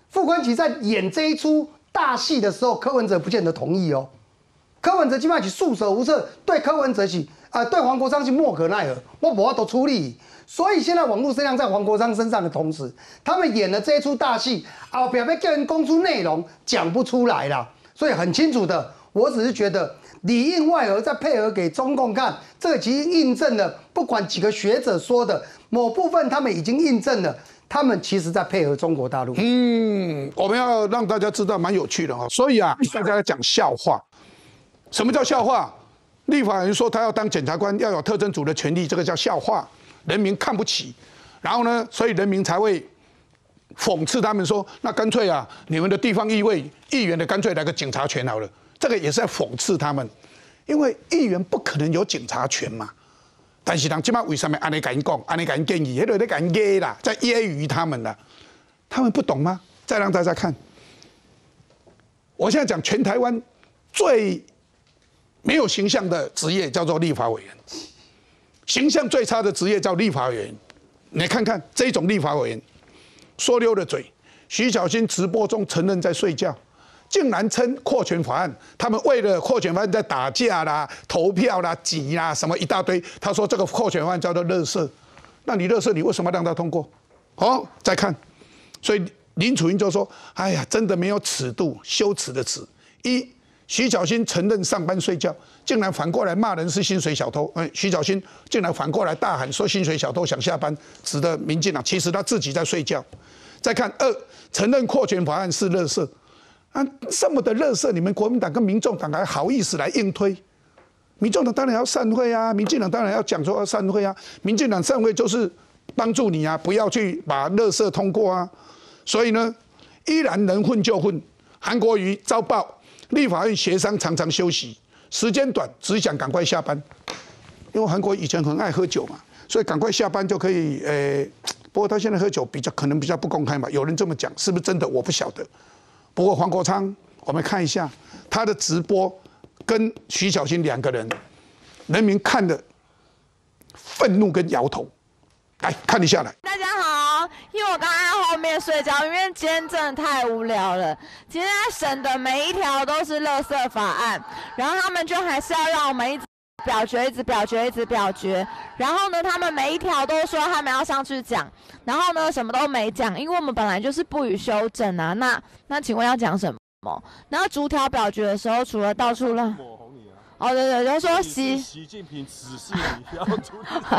傅昆萁在演这一出大戏的时候，柯文哲不见得同意哦。柯文哲基本上是束手无策，对柯文哲是啊、呃，对黄国昌是莫可奈何，我无法度处理。所以现在网络声量在黄国昌身上的同时，他们演了这一出大戏，后边要叫人公出内容，讲不出来啦。所以很清楚的，我只是觉得里应外合，再配合给中共看，这个其实印证了，不管几个学者说的，某部分他们已经印证了。他们其实在配合中国大陆。 嗯，我们要让大家知道蛮有趣的哈。所以啊，大家在讲笑话。什么叫笑话？立法人说他要当检察官，要有特侦组的权利，这个叫笑话，人民看不起。然后呢，所以人民才会讽刺他们说，那干脆啊，你们的地方议会议员的干脆来个警察权好了。这个也是在讽刺他们，因为议员不可能有警察权嘛。但是人即摆为什么安尼敢讲，安尼敢建议，迄个在敢揶啦，在揶揄他们啦，他们不懂吗？再让大家看，我现在讲全台湾最没有形象的职业叫做立法委员，形象最差的职业叫立法委员。你看看这种立法委员，说溜了嘴，徐小新直播中承认在睡觉。竟然称扩权法案，他们为了扩权法案在打架啦、投票啦、挤啦，什么一大堆。他说这个扩权法案叫做垃圾，那你垃圾，你为什么让他通过？好，再看，所以林楚英就说：“哎呀，真的没有尺度，羞耻的耻。一，徐小新承认上班睡觉，竟然反过来骂人是薪水小偷。哎，徐小新竟然反过来大喊说薪水小偷想下班，指的民进党，其实他自己在睡觉。再看二，承认扩权法案是垃圾。”啊，这么的垃圾，你们国民党跟民众党还好意思来硬推？民众党当然要散会啊，民进党当然要讲说要散会啊。民进党散会就是帮助你啊，不要去把垃圾通过啊。所以呢，依然能混就混。韩国瑜遭报，立法院协商常常休息，时间短，只想赶快下班。因为韩国以前很爱喝酒嘛，所以赶快下班就可以。呃，不过他现在喝酒比较可能比较不公开嘛，有人这么讲，是不是真的？我不晓得。不过黄国昌，我们看一下他的直播，跟徐小新两个人，人民看的愤怒跟摇头，来看一下来。 大家好，因为我刚刚在后面睡觉，因为今天真的太无聊了。今天审的每一条都是垃圾法案，然后他们就还是要让我们一直表决，一直表决，一直表决。然后呢，他们每一条都说他们要上去讲，然后呢什么都没讲，因为我们本来就是不予修正啊。那那请问要讲什么？然后逐条表决的时候，除了到处让哦对对，就说习习近平指示你要出。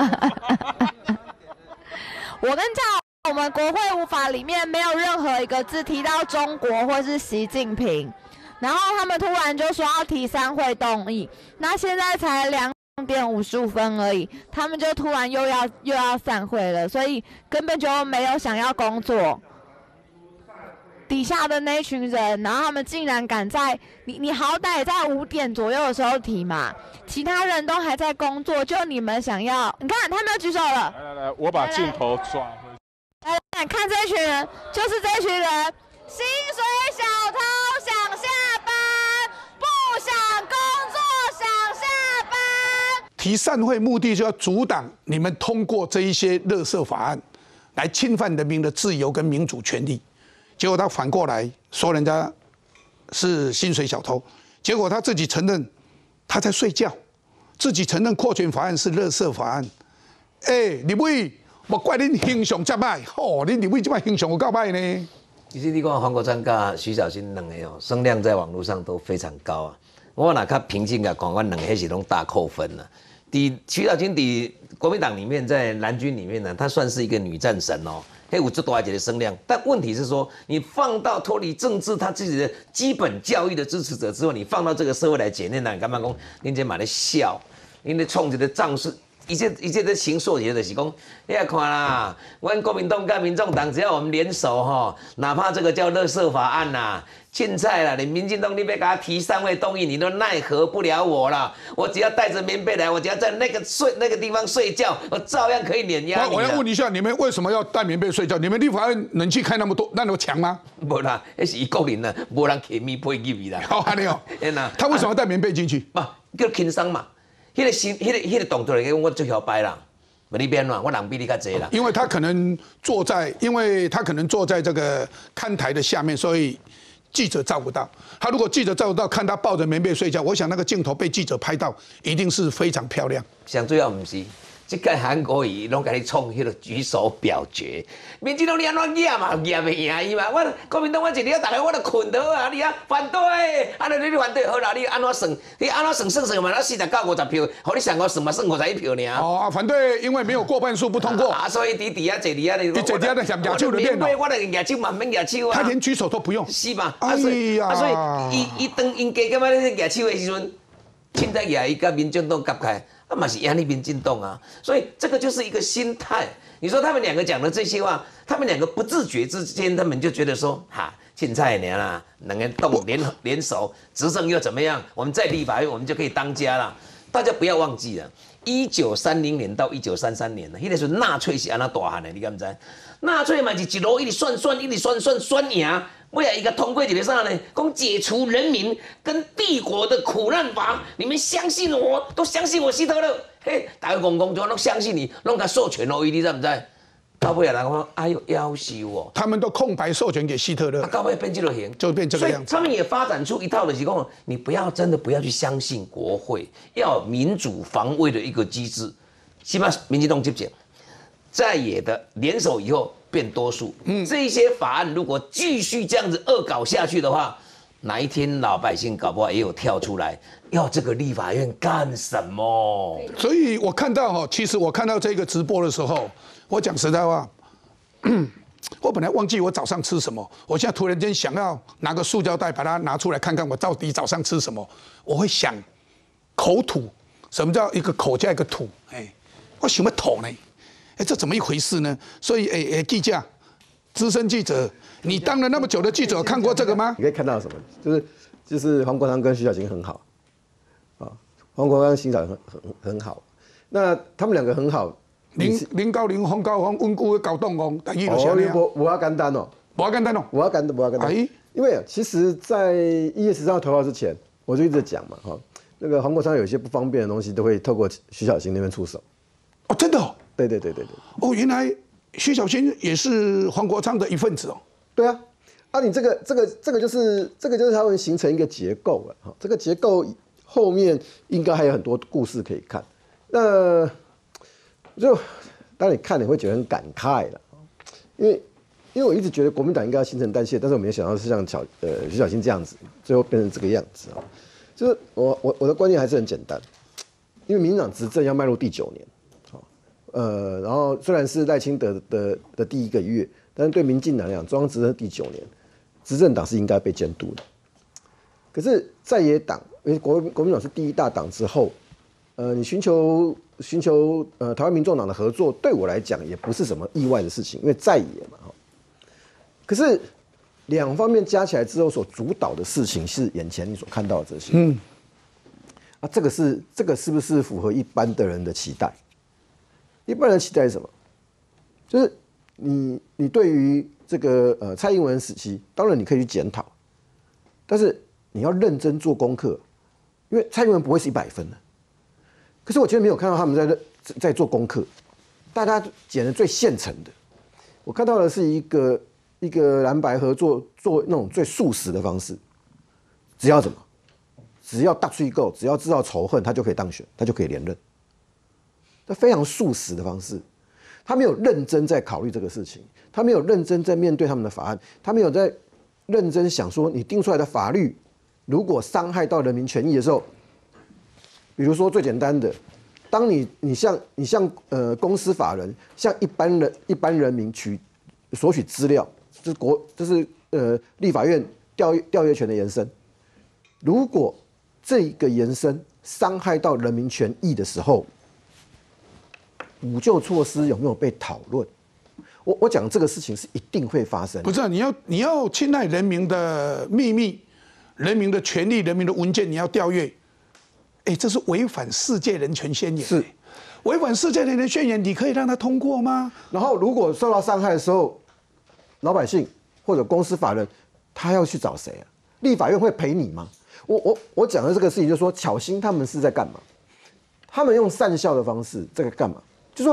我跟讲，我们国会五法里面没有任何一个字提到中国或是习近平。然后他们突然就说要提三会动议，那现在才两点五十五分而已，他们就突然又要又要散会了，所以根本就没有想要工作。底下的那群人，然后他们竟然敢在你你好歹在五点左右的时候提嘛，其他人都还在工作，就你们想要，你看他们要举手了。 来来来，我把镜头抓回。 来来看这群人，就是这群人，薪水小偷想下班，不想工作想下班。 提散会目的就要阻挡你们通过这一些垃圾法案，来侵犯人民的自由跟民主权利。结果他反过来说人家是薪水小偷，结果他自己承认他在睡觉，自己承认扩权法案是垃圾法案。哎、欸，立委，我怪恁形象这歹，吼，恁立委这摆形象有够歹呢。 其实你看黄国昌跟徐小新两个哦，声量在网络上都非常高啊。我哪看平静啊，讲我两个是拢大扣分了。第徐小新在国民党里面，在蓝军里面呢，她算是一个女战神哦。嘿，有这大一的声量，但问题是说，你放到脱离政治他自己的基本教育的支持者之后，你放到这个社会来检验，那你干嘛讲？恁这嘛咧笑，恁咧创一个仗势，一切一切的行数也就是讲，你来看啦，阮国民党跟民众党只要我们联手吼，哪怕这个叫垃圾法案呐、凊彩啦，你民进党你要给他提三位动议，你都奈何不了我啦。我只要带着棉被来，我只要在那个睡那个地方睡觉，我照样可以碾压你。 我要问一下，你们为什么要带棉被睡觉？你们立法院冷气开那么多，那么强吗？ 无啦，那是一个人啦，无人开棉被入去啦。 好，安尼哦。他为什么要带棉被进去？ 啊，叫轻松嘛。迄、那个心，迄、那个、迄、那个动作来讲，我最晓摆啦。 你变乱，我人比你较济啦。 因为他可能坐在，因为他可能坐在这个看台的下面，所以记者照不到。他如果记者照不到，看他抱着棉被睡觉，我想那个镜头被记者拍到，一定是非常漂亮。 上最后不是。这届韩国瑜拢甲你创迄个举手表决，民进党你安怎赢嘛，赢袂赢伊嘛？我国民党我一日大家我都困倒啊，你啊反对，啊你你反对好啦，你安怎算？你安怎算算算嘛？那四十九五十票，互你上个算嘛算五十一票尔。 哦，反对，因为没有过半数不通过。 啊，所以伫底下坐底下，你坐底下的想举手的电脑， 我那个举手嘛免举手啊。 他连举手都不用。 是嘛？ 哎呀， 啊所以伊伊当因加干嘛咧举手的时阵，凊彩举伊甲民进党夹开。那嘛是压力民进党啊，所以这个就是一个心态。你说他们两个讲的这些话，他们两个不自觉之间，他们就觉得说，哈，凊彩娘啦，两个动联联手，执政又怎么样？我们在立法院，我们就可以当家了。大家不要忘记了，一九三零年到一九三三年呢，那个时候纳粹是安那大汉的，你敢不知？纳粹嘛是一路一直算算，一直算算算赢。为了一个通过一个啥呢？讲解除人民跟帝国的苦难法，你们相信我，都相信我希特勒。嘿，大家公公就拢相信你，拢甲授权予伊，你知唔知？到尾啊，人讲哎呦夭寿哦， 他们都空白授权给希特勒， 啊，到尾变这个形， 就变这个样子。 他们也发展出一套的是讲，你不要真的不要去相信国会，要有民主防卫的一个机制。起码民进党执政，在野的联手以后。变多数，嗯，这些法案如果继续这样子恶搞下去的话，哪一天老百姓搞不好也有跳出来，要这个立法院干什么？ 所以我看到哈，其实我看到这个直播的时候，我讲实在话，我本来忘记我早上吃什么，我现在突然间想要拿个塑胶袋把它拿出来看看我到底早上吃什么，我会想口吐，什么叫一个口加一个吐？哎，我想要吐呢。哎，这怎么一回事呢？所以，哎哎，记者，资深记者，你当了那么久的记者，看过这个吗？ 你可以看到什么？就是就是黄国昌跟徐小琴很好，啊，黄国昌、徐小琴很很很好。那他们两个很好。 林林高林、洪高峰、温故搞动工，但伊有啥呢？我我要简单哦， 我要简单哦， 我要简单，我要简单。哎，因为其实，在一月十三号投票之前，我就一直讲嘛，哈，那个黄国昌有一些不方便的东西，都会透过徐小琴那边出手。 哦，真的哦。 对对对对对。 哦，原来徐小新也是黄国昌的一份子哦。 对啊，啊，你这个这个这个就是这个就是它会形成一个结构了哈。这个结构后面应该还有很多故事可以看。那就当你看你会觉得很感慨了，因为因为我一直觉得国民党应该要新陈代谢，但是我没想到是像小呃徐小新这样子，最后变成这个样子啊。就是我我我的观念还是很简单，因为民进党执政要迈入第九年。呃，然后虽然是赖清德的的第一个月，但是对民进党来讲，中央执政第九年，执政党是应该被监督的。可是在野党，因为国国民党是第一大党之后，呃，你寻求寻求呃台湾民众党的合作，对我来讲也不是什么意外的事情，因为在野嘛。可是两方面加起来之后所主导的事情，是眼前你所看到的这些。嗯。啊，这个是这个是不是符合一般的人的期待？一般人期待是什么？就是你你对于这个呃蔡英文时期，当然你可以去检讨，但是你要认真做功课，因为蔡英文不会是一百分的。可是我今天没有看到他们在在做功课，大家捡的最现成的。我看到的是一个一个蓝白合作做那种最速食的方式，只要什么？只要大税够，只要制造仇恨，他就可以当选，他就可以连任。非常速食的方式，他没有认真在考虑这个事情，他没有认真在面对他们的法案，他没有在认真想说，你定出来的法律如果伤害到人民权益的时候，比如说最简单的，当你你向你向呃公司法人向一般人一般人民取索取资料，这是国这是呃立法院调调阅权的延伸，如果这个延伸伤害到人民权益的时候，补救措施有没有被讨论？我我讲这个事情是一定会发生。 不是、啊、你要你要侵害人民的秘密、人民的权利、人民的文件，你要调阅，哎，这是违反世界人权宣言。 是违反世界人权宣言，你可以让它通过吗？ 然后如果受到伤害的时候，老百姓或者公司法人，他要去找谁啊？立法院会陪你吗？我我我讲的这个事情，就是说巧芯他们是在干嘛？他们用善笑的方式在干嘛？就是说，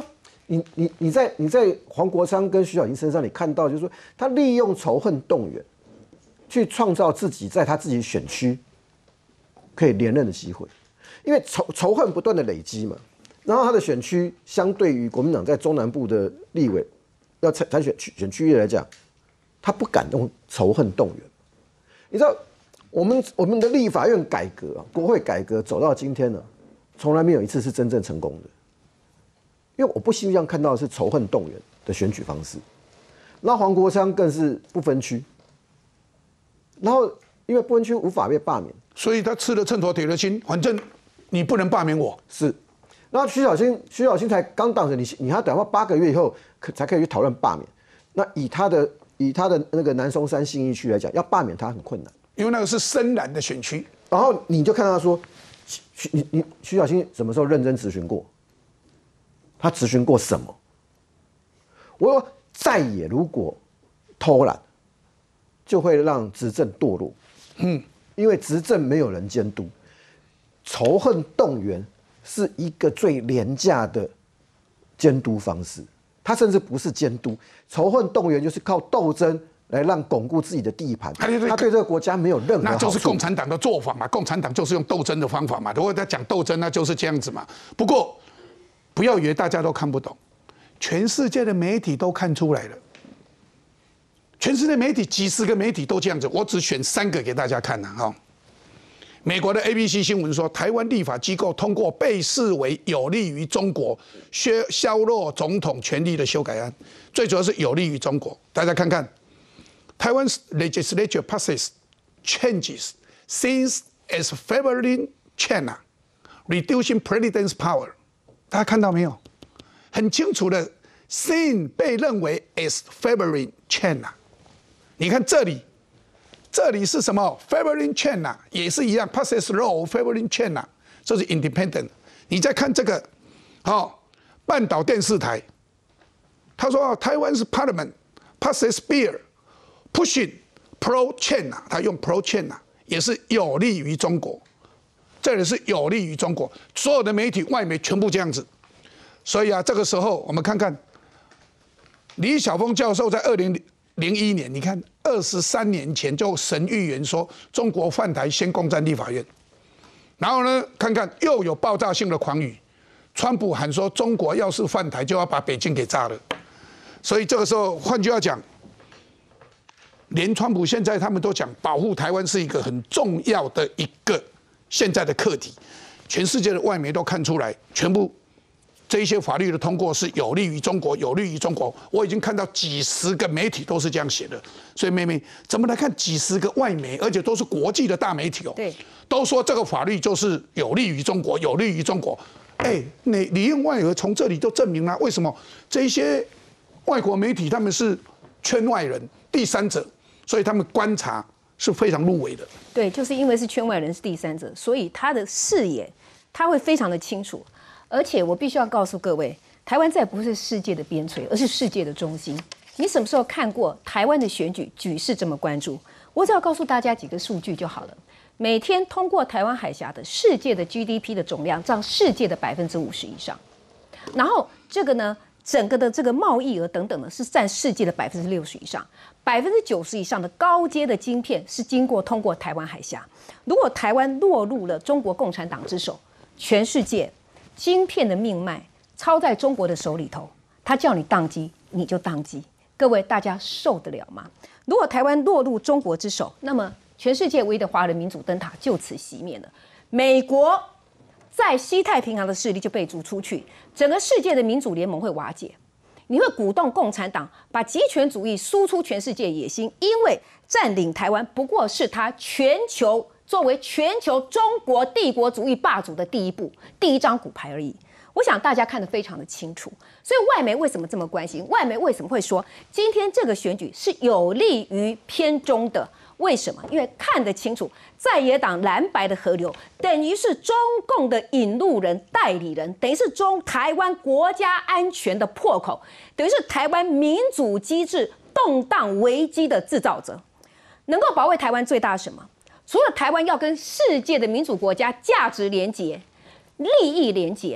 你你你在你在黄国昌跟徐小新身上，你看到就是说，他利用仇恨动员，去创造自己在他自己选区可以连任的机会，因为仇仇恨不断的累积嘛。然后他的选区相对于国民党在中南部的立委要参参选选区域来讲，他不敢用仇恨动员。你知道，我们我们的立法院改革啊，国会改革走到今天呢，从来没有一次是真正成功的。因为我不希望看到的是仇恨动员的选举方式。那黄国昌更是不分区，然后因为不分区无法被罢免， 所以他吃了秤砣铁了心，反正你不能罢免我。 是，然后徐小新，徐小新才刚当选，你你还等到八个月以后可才可以去讨论罢免。那以他的以他的那个南松山信义区来讲，要罢免他很困难， 因为那个是深蓝的选区。 然后你就看到他说，徐你你徐小新什么时候认真质询过？他质询过什么？我说在野如果偷懒，就会让执政堕落。嗯，因为执政没有人监督，仇恨动员是一个最廉价的监督方式。他甚至不是监督，仇恨动员就是靠斗争来让巩固自己的地盘。他对这个国家没有任何好处。 那就是共产党的做法嘛，共产党就是用斗争的方法嘛。如果在讲斗争，那就是这样子嘛。不过，不要以为大家都看不懂，全世界的媒体都看出来了。全世界媒体几十个媒体都这样子，我只选三个给大家看了哈。美国的 A B C 新闻说，台湾立法机构通过被视为有利于中国削削弱总统权力的修改案，最主要是有利于中国。大家看看，台湾 legislature passes changes since as favoring China, reducing president's power。大家看到没有？很清楚的 ，sin 被认为 as favoring China。你看这里，这里是什么 favoring China 也是一样 passes law favoring China， 这是 independent。你再看这个，好、哦，半岛电视台，他说台湾是 Parliament passes bill pushing pro China， 他用 pro China 也是有利于中国。这里是有利于中国，所有的媒体、外媒全部这样子，所以啊，这个时候我们看看李晓峰教授在二零零一年，你看二十三年前就神预言说中国犯台先攻占立法院，然后呢，看看又有爆炸性的狂语，川普喊说中国要是犯台就要把北京给炸了，所以这个时候换句话讲，连川普现在他们都讲保护台湾是一个很重要的一个。现在的课题，全世界的外媒都看出来，全部这一些法律的通过是有利于中国，有利于中国。我已经看到几十个媒体都是这样写的，所以妹妹怎么来看几十个外媒，而且都是国际的大媒体哦，对，都说这个法律就是有利于中国，有利于中国。哎，你里应外合，从这里就证明了为什么这一些外国媒体他们是圈外人、第三者，所以他们观察。是非常入围的， 对，就是因为是圈外人是第三者，所以他的视野他会非常的清楚。而且我必须要告诉各位，台湾再不是世界的边陲，而是世界的中心。你什么时候看过台湾的选举举世这么关注？我只要告诉大家几个数据就好了。每天通过台湾海峡的世界的 G D P 的总量占世界的百分之五十以上，然后这个呢，整个的这个贸易额等等呢，是占世界的百分之六十以上。百分之九十以上的高阶的晶片是经过通过台湾海峡。如果台湾落入了中国共产党之手，全世界晶片的命脉操在中国的手里头，他叫你宕机你就宕机。各位大家受得了吗？如果台湾落入中国之手，那么全世界唯一的华人民主灯塔就此熄灭了。美国在西太平洋的势力就被逐出去，整个世界的民主联盟会瓦解。你会鼓动共产党把极权主义输出全世界野心，因为占领台湾不过是他全球作为全球中国帝国主义霸主的第一步、第一张骨牌而已。我想大家看得非常的清楚，所以外媒为什么这么关心？外媒为什么会说今天这个选举是有利于偏中的？为什么？因为看得清楚，在野党蓝白的河流，等于是中共的引路人、代理人，等于是中台湾国家安全的破口，等于是台湾民主机制动荡危机的制造者。能够保卫台湾最大是什么？除了台湾要跟世界的民主国家价值连结、利益连结，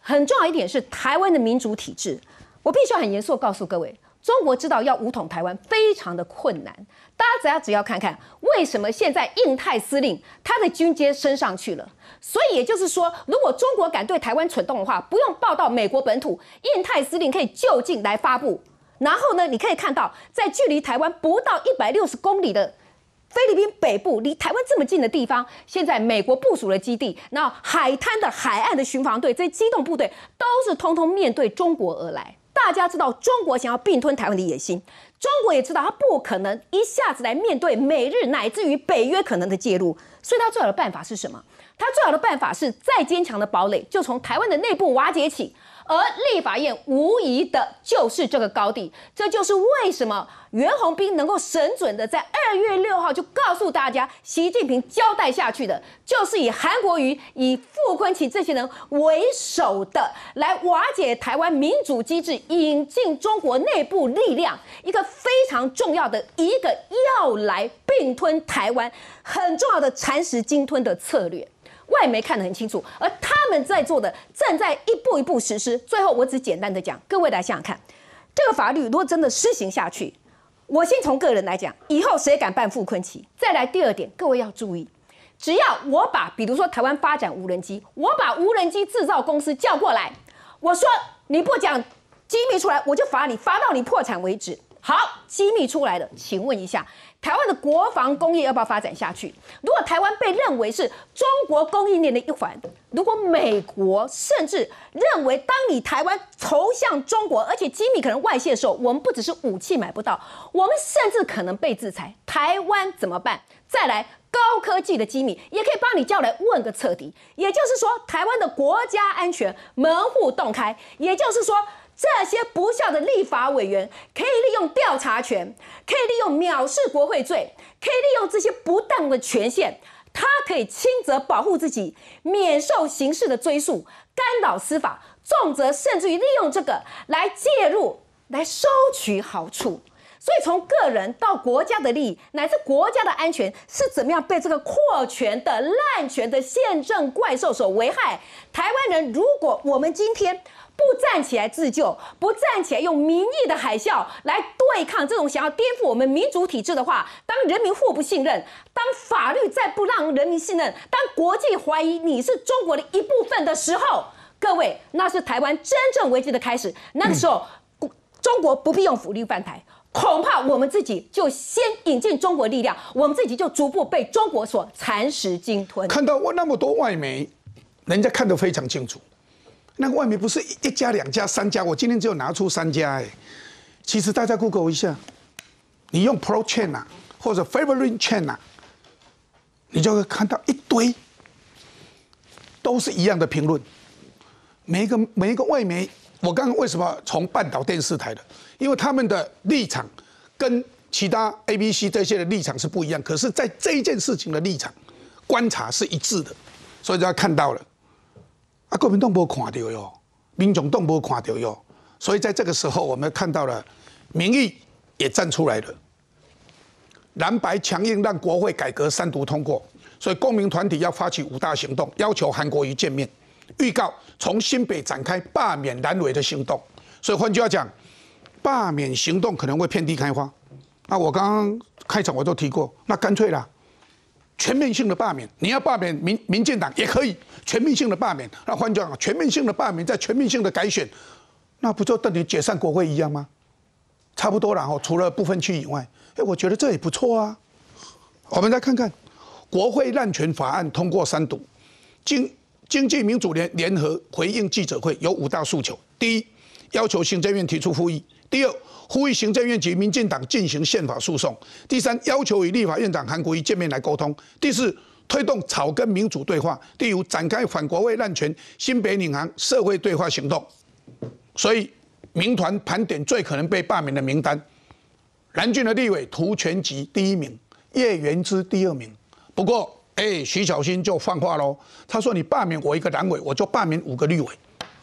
很重要一点是台湾的民主体制，我必须要很严肃地告诉各位，中国知道要武统台湾非常的困难。大家只要只要看看为什么现在印太司令他的军阶升上去了。所以也就是说，如果中国敢对台湾蠢动的话，不用报到美国本土，印太司令可以就近来发布。然后呢，你可以看到，在距离台湾不到一百六十公里的菲律宾北部，离台湾这么近的地方，现在美国部署了基地，然后海滩的海岸的巡防队，这些机动部队都是通通面对中国而来。大家知道中国想要并吞台湾的野心，中国也知道他不可能一下子来面对美日乃至于北约可能的介入，所以他最好的办法是什么？他最好的办法是再坚强的堡垒就从台湾的内部瓦解起。而立法院无疑的就是这个高地，这就是为什么袁宏斌能够神准的在二月六号就告诉大家，习近平交代下去的，就是以韩国瑜、以傅昆萁这些人为首的，来瓦解台湾民主机制，引进中国内部力量，一个非常重要的一个要来并吞台湾很重要的蚕食鲸吞的策略。外媒看得很清楚，而他们在做的正在一步一步实施。最后，我只简单的讲，各位来想想看，这个法律如果真的施行下去，我先从个人来讲，以后谁敢办傅昆萁？再来第二点，各位要注意，只要我把比如说台湾发展无人机，我把无人机制造公司叫过来，我说你不讲机密出来，我就罚你，罚到你破产为止。好，机密出来了，请问一下，台湾的国防工业要不要发展下去？如果台湾被认为是中国供应链的一环，如果美国甚至认为当你台湾投向中国，而且机密可能外泄的时候，我们不只是武器买不到，我们甚至可能被制裁，台湾怎么办？再来，高科技的机密也可以帮你叫来问个彻底。也就是说，台湾的国家安全门户洞开，也就是说，这些不孝的立法委员可以利用调查权，可以利用藐视国会罪，可以利用这些不当的权限，他可以轻则保护自己，免受刑事的追诉，干扰司法；重则甚至于利用这个来介入，来收取好处。所以从个人到国家的利益，乃至国家的安全，是怎么样被这个扩权的滥权的宪政怪兽所危害？台湾人，如果我们今天不站起来自救，不站起来用民意的海啸来对抗这种想要颠覆我们民主体制的话，当人民互不信任，当法律再不让人民信任，当国际怀疑你是中国的一部分的时候，各位，那是台湾真正危机的开始。那个时候，嗯、中国不必用武力犯台。恐怕我们自己就先引进中国力量，我们自己就逐步被中国所蚕食鲸吞。 看到那么多外媒，人家看得非常清楚。那个外媒不是一家、两家、三家，我今天只有拿出三家哎。其实大家 Google 一下，你用 Pro China 或者 Favorite China， 你就会看到一堆都是一样的评论。每一个每一个外媒，我刚刚为什么从半岛电视台的？因为他们的立场跟其他 A B C 这些的立场是不一样，可是在这一件事情的立场观察是一致的，所以大家看到了，啊，国民党没看到哟，民众党没看到哟，所以在这个时候，我们看到了民意也站出来了，蓝白强硬让国会改革三读通过，所以公民团体要发起五大行动，要求韩国瑜见面，预告从新北展开罢免蓝委的行动，所以换句话讲。罢免行动可能会遍地开花，那我刚刚开场我都提过，那干脆啦，全面性的罢免，你要罢免民民进党也可以全面性的罢免，那换句话讲，全面性的罢免再全面性的改选，那不就等于解散国会一样吗？差不多了哈，除了部分区以外，哎，我觉得这也不错啊。我们再看看国会滥权法案通过三读，经经济民主联联合回应记者会有五大诉求：第一，要求行政院提出复议。第二，呼吁行政院及民进党进行宪法诉讼；第三，要求与立法院长韩国瑜见面来沟通；第四，推动草根民主对话；第五，展开反国会滥权新北领航社会对话行动。所以，民团盘点最可能被罢免的名单，蓝军的立委涂全吉第一名，叶元之第二名。不过，哎，徐小新就放话喽，他说：“你罢免我一个蓝委，我就罢免五个绿委。”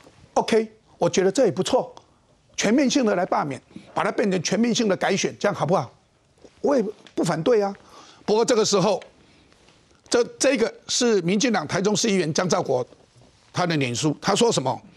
OK， 我觉得这也不错。全面性的来罢免，把它变成全面性的改选，这样好不好？我也不反对啊。不过这个时候，这这个是民进党台中市议员江兆国他的脸书，他说什么？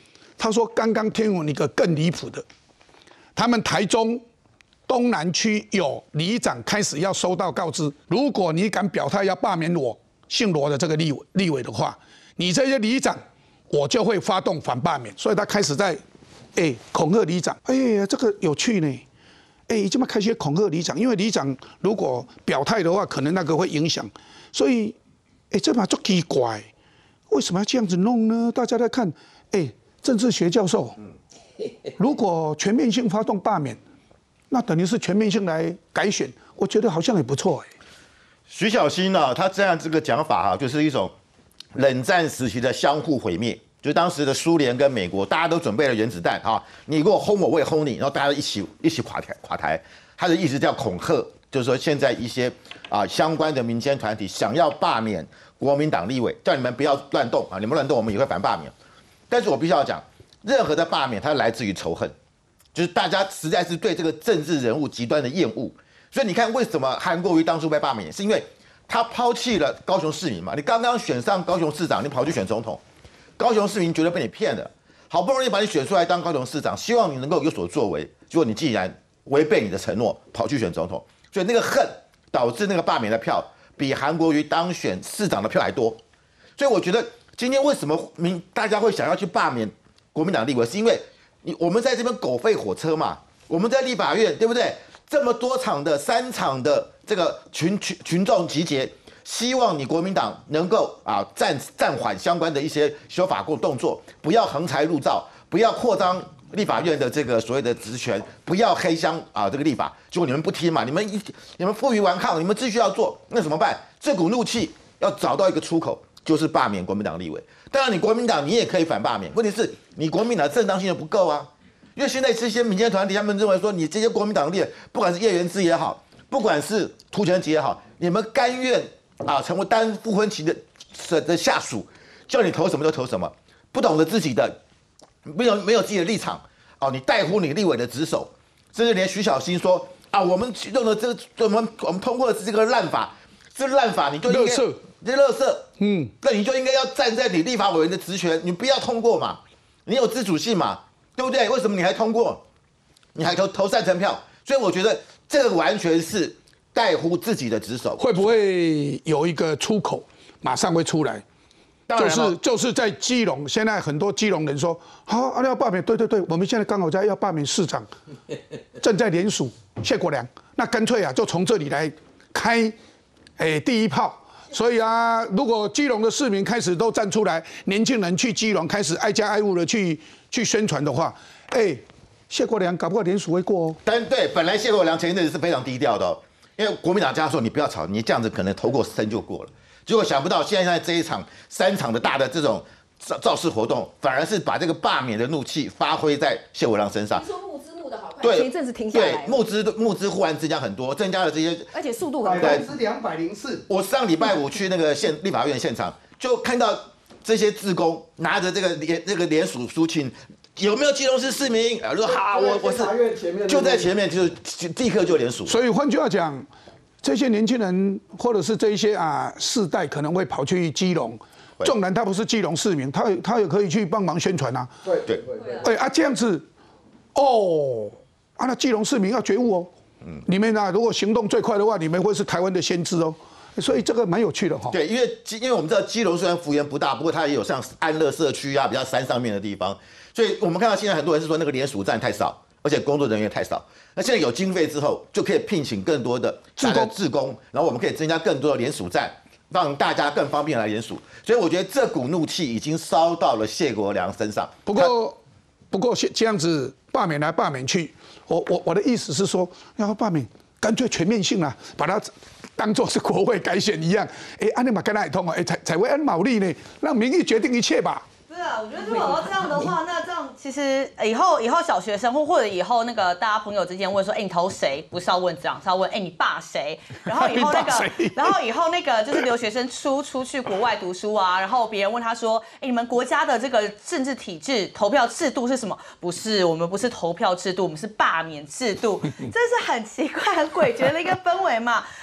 他说刚刚听闻一个更离谱的，他们台中东南区有里长开始要收到告知，如果你敢表态要罢免我姓罗的这个立委立委的话，你这些里长我就会发动反罢免。所以他开始在哎恐吓里长，哎呀这个有趣呢。哎，这么开始恐吓里长，因为里长如果表态的话，可能那个会影响，所以，哎，这把就奇怪，为什么要这样子弄呢？大家在看，哎，政治学教授，如果全面性发动罢免，那等于是全面性来改选，我觉得好像也不错哎。 徐小新呢，他这样这个讲法哈，就是一种冷战时期的相互毁灭。就当时的苏联跟美国，大家都准备了原子弹啊，你给我轰我，我也轰你，然后大家一起一起垮台垮台。他的意思叫恐吓，就是说现在一些啊相关的民间团体想要罢免国民党立委，叫你们不要乱动啊，你们乱动我们也会反罢免。但是我必须要讲，任何的罢免它来自于仇恨，就是大家实在是对这个政治人物极端的厌恶。所以你看，为什么韩国瑜当初被罢免，是因为他抛弃了高雄市民嘛？你刚刚选上高雄市长，你跑去选总统。高雄市民觉得被你骗了，好不容易把你选出来当高雄市长，希望你能够有所作为，结果你既然违背你的承诺，跑去选总统，所以那个恨导致那个罢免的票比韩国瑜当选市长的票还多。所以我觉得今天为什么民大家会想要去罢免国民党立委，是因为你我们在这边狗吠火车嘛，我们在立法院对不对？这么多场的三场的这个群群群众集结。希望你国民党能够啊暂暂缓相关的一些修法过动作，不要横财入灶，不要扩张立法院的这个所谓的职权，不要黑箱啊这个立法。结果你们不听嘛，你们一你们负隅顽抗，你们继续要做，那怎么办？这股怒气要找到一个出口，就是罢免国民党立委。当然，你国民党你也可以反罢免，问题是你国民党正当性的不够啊。因为现在这些民间团体他们认为说，你这些国民党立委，不管是叶元之也好，不管是涂全吉也好，你们甘愿。啊，成为单傅昆萁的的下属，叫你投什么就投什么，不懂得自己的，没有没有自己的立场哦，你代乎你立委的职守，甚至连徐小新说啊，我们用的这个，我们我们通过的是这个烂法，这烂法你就应该，这垃圾，嗯，那你就应该要站在你立法委员的职权，你不要通过嘛，你有自主性嘛，对不对？为什么你还通过？你还投投赞成票？所以我觉得这个完全是。代乎自己的职守， 会不会有一个出口马上会出来？就是就是在基隆，现在很多基隆人说，好、啊，要罢免，对对对，我们现在刚好在要罢免市长，正在联署谢国良，那干脆啊，就从这里来开，哎，第一炮。所以啊，如果基隆的市民开始都站出来，年轻人去基隆开始挨家挨户的去去宣传的话，哎，谢国良搞不好联署会过哦。 但对，本来谢国良前一阵子是非常低调的哦。因为国民党家说你不要吵，你这样子可能投过身就过了。结果想不到现在这一场三场的大的这种造造势活动，反而是把这个罢免的怒气发挥在谢国良身上。 你说募资募的好快， 对， 前一阵子停下来， 对，募资募资忽然增加很多，增加了这些， 而且速度很快， 百分之两百零四。 我上礼拜五去那个县立法院现场，就看到这些志工拿着这个联这个联署书信。有没有基隆市市民？啊，说好，我我是就在前面，就是立刻就联署。 所以换句话讲，这些年轻人或者是这一些啊世代可能会跑去基隆，纵然他不是基隆市民，他他也可以去帮忙宣传啊。 对对对。哎啊，这样子，哦，啊那基隆市民要觉悟哦。嗯。你们啊，如果行动最快的话，你们会是台湾的先知哦。所以这个蛮有趣的哈。 对，因为因为我们知道基隆虽然幅员不大，不过它也有像安乐社区啊，比较山上面的地方。所以我们看到现在很多人是说那个联署站太少，而且工作人员太少。那现在有经费之后，就可以聘请更多的志工，志工，然后我们可以增加更多的联署站，让大家更方便来联署。所以我觉得这股怒气已经烧到了谢国良身上。 不过，不过这样子罢免来罢免去，我我我的意思是说，要罢免干脆全面性啦，把它当作是国会改选一样。哎，安尼嘛跟他通哦，哎才才会按毛利呢，让民意决定一切吧。 不是啊，我觉得如果要这样的话，那这样其实以后以后小学生或或者以后那个大家朋友之间问说，哎、欸，你投谁？不是要问这样，是要问哎、欸，你爸谁？然后以后那个，然后以后那个就是留学生出出去国外读书啊，然后别人问他说，哎、欸，你们国家的这个政治体制、投票制度是什么？不是，我们不是投票制度，我们是罢免制度，这是很奇怪、很诡谲的一个氛围嘛。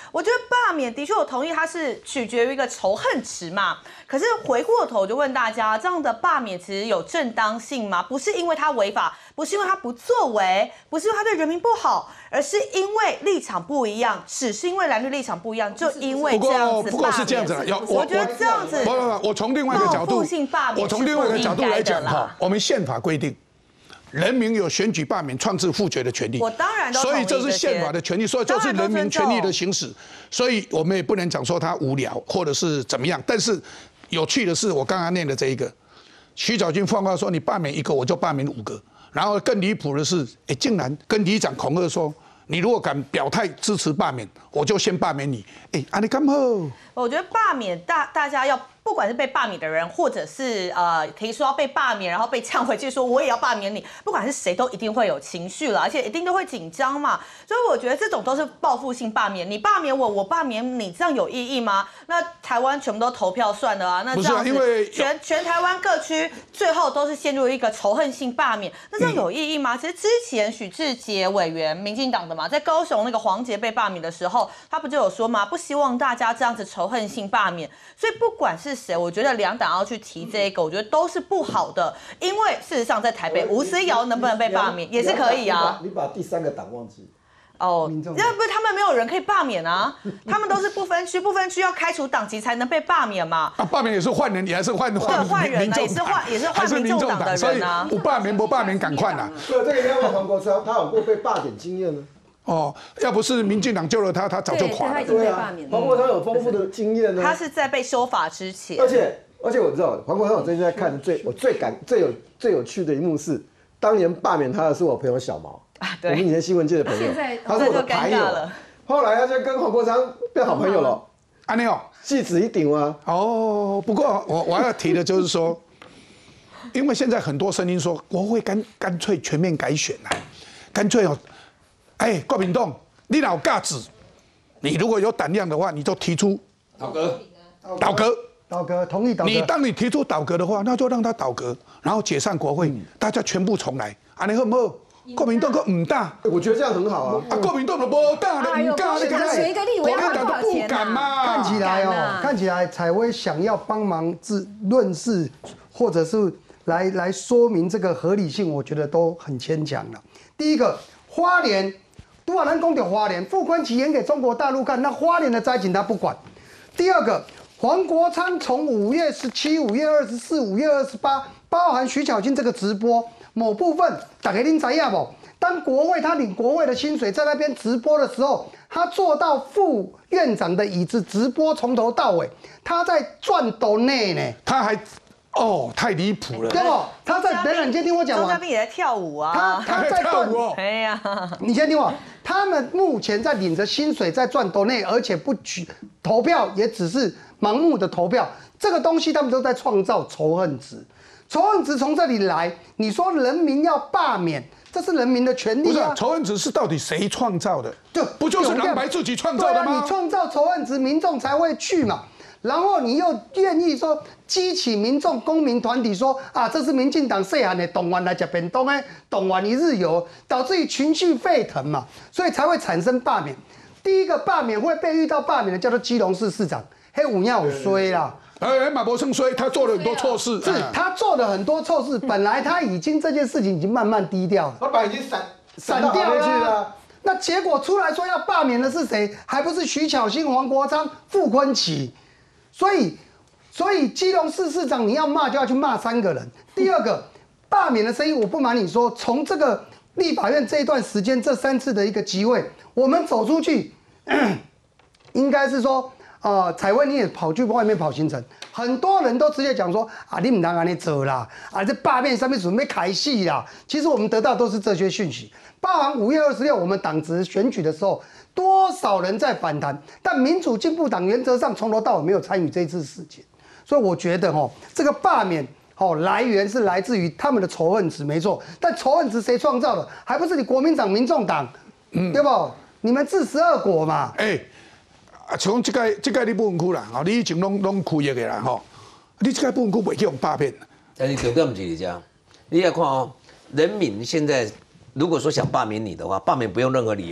我觉得罢免的确我同意，它是取决于一个仇恨值嘛。可是回过头就问大家，这样的罢免其实有正当性吗？不是因为他违法，不是因为他不作为，不是因为他对人民不好，而是因为立场不一样，只是因为蓝绿立场不一样，就因为这样子罢免。 不过是这样子，有我觉得这样子， 不不不，我从另外一个角度，我从另外一个角度来讲哈，我们宪法规定。人民有选举、罢免、创制、复决的权利。 我当然都同意。 所以这是宪法的权利，所以这是人民权利的行使。所以我们也不能讲说他无聊或者是怎么样。但是有趣的是，我刚刚念的这一个，徐小军放话说你罢免一个，我就罢免五个。然后更离谱的是，哎，竟然跟里长恐吓说，你如果敢表态支持罢免，我就先罢免你。哎，安尼咁好。 我觉得罢免大大家要。不管是被罢免的人，或者是呃提出要被罢免，然后被呛回去说我也要罢免你，不管是谁都一定会有情绪了，而且一定都会紧张嘛。所以我觉得这种都是报复性罢免，你罢免我，我罢免你，这样有意义吗？那台湾全部都投票算了啊，那这样子，因为全全台湾各区最后都是陷入一个仇恨性罢免，那这样有意义吗？其实之前许志杰委员，民进党的嘛，在高雄那个黄捷被罢免的时候，他不就有说嘛，不希望大家这样子仇恨性罢免，所以不管是谁，我觉得两党要去提这个，我觉得都是不好的，因为事实上在台北吴思瑶能不能被罢免也是可以啊。 你把第三个党忘记。 哦，要不是他们没有人可以罢免啊，他们都是不分区，不分区要开除党籍才能被罢免嘛。 啊，罢免也是换人，你还是换换换人啊，也是换也是换民众党的人啊。 不罢免不罢免，赶快啦。 对，这个要问黄国昌，他有过被罢免经验呢。 哦，要不是民进党救了他，他早就垮了。 对啊，黄国昌有丰富的经验呢。 他是在被修法之前。 而且而且我知道黄国昌，我最近在看最我最感最有最有趣的一幕是，当年罢免他的是我朋友小毛。啊、我们以前新闻界的朋友，他是我的牌友，后来他就跟黄国昌变好朋友了。 安尼哦， 戏子一顶啊。 哦，不过我我要提的就是说，因为现在很多声音说国会干干脆全面改选啊，干脆哦，哎，郭民栋，你老架子，你如果有胆量的话，你就提出倒阁， 倒阁， 倒阁，同意倒阁。 你当你提出倒阁的话，那就让他倒阁，然后解散国会，嗯、大家全部重来，安尼好不好？国民党可唔打， 我觉得这样很好啊。 啊，国民党都不打，你唔敢，你敢选一个立委要多少钱嘛？ 看起来哦，看起来采薇想要帮忙自论事，或者是来来说明这个合理性，我觉得都很牵强了。第一个，花莲，都瓦兰公的花莲，傅昆萁演给中国大陆看，那花莲的灾情他不管。第二个，黄国昌从五月十七、五月二十四、五月二十八，包含徐巧芯这个直播。某部分大家您知道不？当国会他领国会的薪水，在那边直播的时候，他坐到副院长的椅子直播，从头到尾，他在赚斗内呢。 他还哦，太离谱了， 对不？他在等等，你先听我讲完。 周嘉宾也在跳舞啊， 他他在跳舞哦。 哎呀， 你先听我，他们目前在领着薪水，在赚斗内，而且不取投票，也只是盲目的投票，这个东西他们都在创造仇恨值。仇恨值从这里来，你说人民要罢免，这是人民的权利啊。 不是仇恨值是到底谁创造的？ 就不就是蓝白自己创造的吗？ 啊、你创造仇恨值，民众才会去嘛。然后你又愿意说激起民众公民团体说啊，这是民进党细汉的动员来吃便当的动员一日游，导致于情绪沸腾嘛，所以才会产生罢免。第一个罢免会被遇到罢免的叫做基隆市市长，黑五尿有衰啦。 哎，马伯胜衰，他做了很多错事， 是他做了很多错事。本来他已经这件事情已经慢慢低调了， 他把已经闪闪掉了。那结果出来说要罢免的是谁？还不是徐巧芯、黄国昌、傅昆萁？所以，所以基隆市市长你要骂就要去骂三个人。第二个，罢免的声音，我不瞒你说，从这个立法院这一段时间这三次的一个集会，我们走出去，应该是说。呃，采薇你也跑去外面跑行程，很多人都直接讲说啊，你唔当安尼做啦，啊，这罢免上面准备开戏啦。其实我们得到都是这些讯息，包含五月二十六我们党职选举的时候，多少人在反弹，但民主进步党原则上从头到尾没有参与这次事件，所以我觉得哦，这个罢免哦来源是来自于他们的仇恨值，没错，但仇恨值谁创造的？还不是你国民党、民众党，嗯，对不？你们治十二国嘛， 哎、欸。啊，像这个这个你不分区啦，吼，你以前拢拢区域的啦，吼，你这个不分区袂去用罢免。 但是重点不是你这，你要看哦，人民现在如果说想罢免你的话，罢免不用任何理由，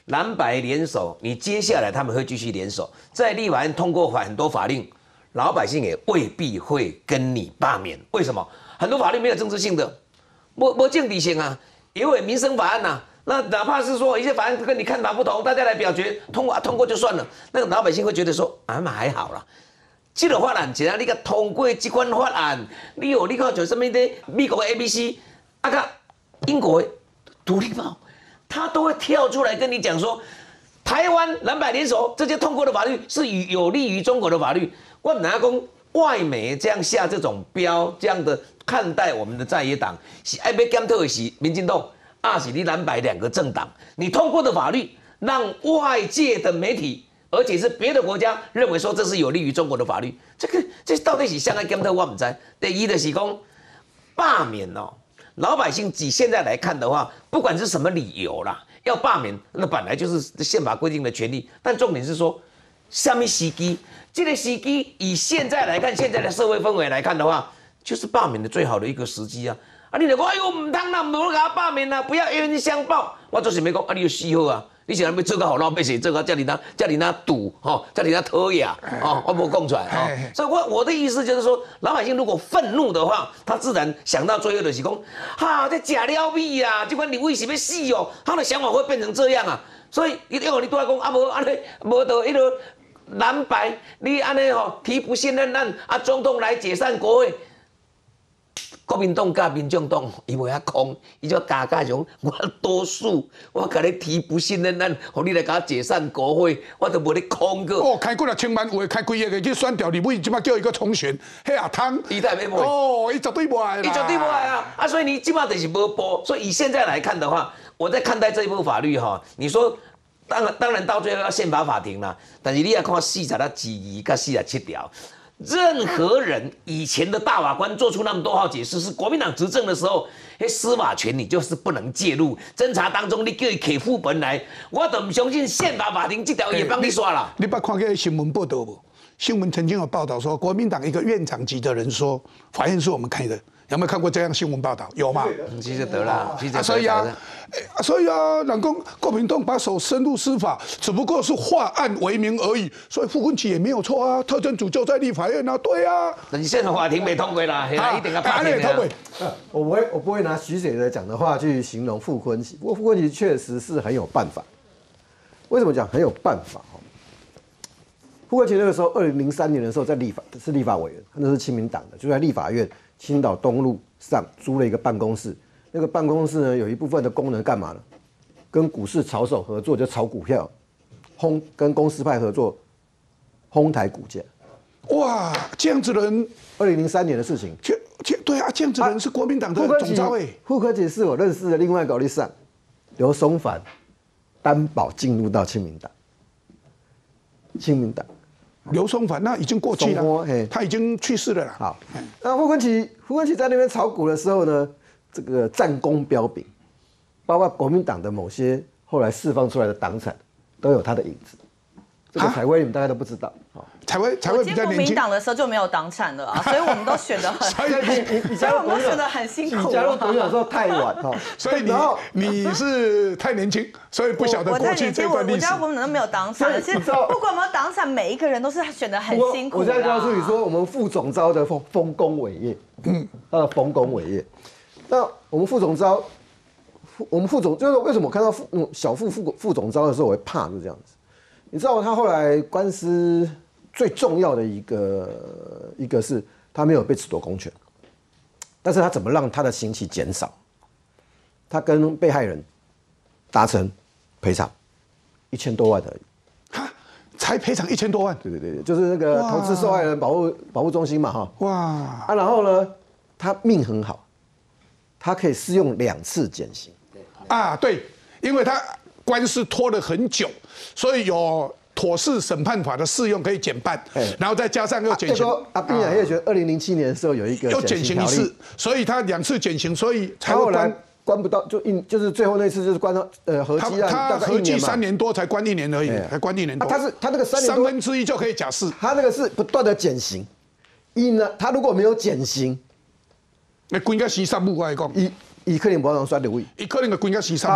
蓝白联手，你接下来他们会继续联手，在立法院通过很多法令，老百姓也未必会跟你罢免。为什么？很多法律没有政治性的，没没政治性啊，也有民生法案呐、啊。那哪怕是说一些法案跟你看法不同，大家来表决通过、啊，通过就算了，那个老百姓会觉得说啊，嘛还好啦。这个法案，只要你个通过这款法案，你有你看像什么的美国的 A B C， 啊个英国的独立报，他都会跳出来跟你讲说，台湾蓝白联手这些通过的法律是有利于中国的法律。我哪讲外媒这样下这种标，这样的看待我们的在野党，是爱被检讨的是民进党。二是你蓝白两个政党，你通过的法律让外界的媒体，而且是别的国家认为说这是有利于中国的法律，这个这到底是相爱检讨我不知道。第一的是讲罢免哦，老百姓以现在来看的话，不管是什么理由啦，要罢免那本来就是宪法规定的权利，但重点是说什么时机？这个时机以现在来看，现在的社会氛围来看的话，就是罢免的最好的一个时机啊。啊！你就讲，哎呦，唔通啦，唔好给他罢免啦，不要冤相报。我就是没讲，啊，你就死好啊！你想要做个好老百姓，做个叫你那叫你那赌吼，叫你那偷呀哦，我冇讲出来哦。所以我我的意思就是说，老百姓如果愤怒的话，他自然想到最后就是讲，哈，这假了米啊，这款你为什么死哦？他的想法会变成这样啊。所以因为你都在讲啊，无安尼，无到迄个蓝白，你安尼吼提不信任案啊，总统来解散国会。国民党甲民众党，伊袂遐空，伊就加加种，我多数，我甲你提不信任案，互你来甲我解散国会，我都无咧空过。 哦，开几若千万，有诶开几亿个去选掉立委，即摆叫伊个重选，迄也通。 伊才要买。 哦，伊绝对不爱啦。 伊绝对不爱啊！啊，所以你即摆就是无播。所以以现在来看的话，我在看待这一部法律哈，你说，当然当然到最后要宪法法庭啦，但是你要看四十啊几甲四十七条。任何人以前的大法官做出那么多号解释，是国民党执政的时候，司法权你就是不能介入。侦查当中，你叫伊摕副本来，我都不相信宪法法庭这条也帮你刷了。 你捌看过新闻报道不？新闻曾经有报道说，国民党一个院长级的人说，法院是我们开的。有没有看过这样新闻报道？有吗？ 记得了，记得。 所以啊，所以啊，人讲国民党把手伸入司法，只不过是化案为名而已。所以傅昆萁也没有错啊，特侦组就在立法院啊，对啊。 但是宪法法庭没通过啦，一定要判没通过。 我不会，我不会拿徐姐的讲的话去形容傅昆萁。不过傅昆萁确实是很有办法。为什么讲很有办法？傅昆萁那个时候，二零零三年的时候在立法是立法委员，那是亲民党的，就在立法院。青岛东路上租了一个办公室，那个办公室呢，有一部分的功能干嘛呢？跟股市炒手合作，就炒股票，轰跟公司派合作，轰台股价。 哇，这样子的人， 二零零三年的事情。 这这对啊，这样子的人是国民党的总召哎。 傅昆萁是我认识的另外一个历史上，刘松凡担保进入到亲民党，亲民党。 刘松凡那已经过去了，他已经去世了啦。 好，那傅昆萁，傅昆萁在那边炒股的时候呢，这个战功彪炳，包括国民党的某些后来释放出来的党产，都有他的影子。这个采薇你们大概都不知道。 采薇，采薇比较年轻。 国民党的时候就没有党产了啊，所以我们都选得很，所以你你所以我们都选得很辛苦。 你加入国民党的时候太晚哈， 所以你你是太年轻，所以不晓得过去这段历史。 我加入国民党都没有党产，其实不管有没有党产，每一个人都是选得很辛苦。 我现在告诉你说，我们副总召的丰丰功伟业，嗯，他的丰功伟业。那我们副总召，我们副总就是为什么我看到副嗯小副副副总召的时候我会怕，就是这样子。你知道他后来官司最重要的一个一个是他没有被褫夺公权，但是他怎么让他的刑期减少？他跟被害人达成赔偿一千多万而已， 哈，才赔偿一千多万？ 对对对，就是那个投资受害人保护保护中心嘛，哈。哇啊，然后呢，他命很好，他可以适用两次减刑。 啊，对，因为他官司拖了很久，所以有妥适审判法的适用可以减半，然后再加上又减刑。 啊，并且也觉得二零零七年的时候有一个又减刑一次，所以他两次减刑，所以才会关关不到，就一就是最后那次就是关到呃合计案大概一年嘛， 合计三年多才关一年而已，才关一年多。 他是他那个三年多三分之一就可以假释， 他那个是不断的减刑，一呢他如果没有减刑， 那关个十三部我来讲， 一一可能不让算入狱， 一可能就关个十三部。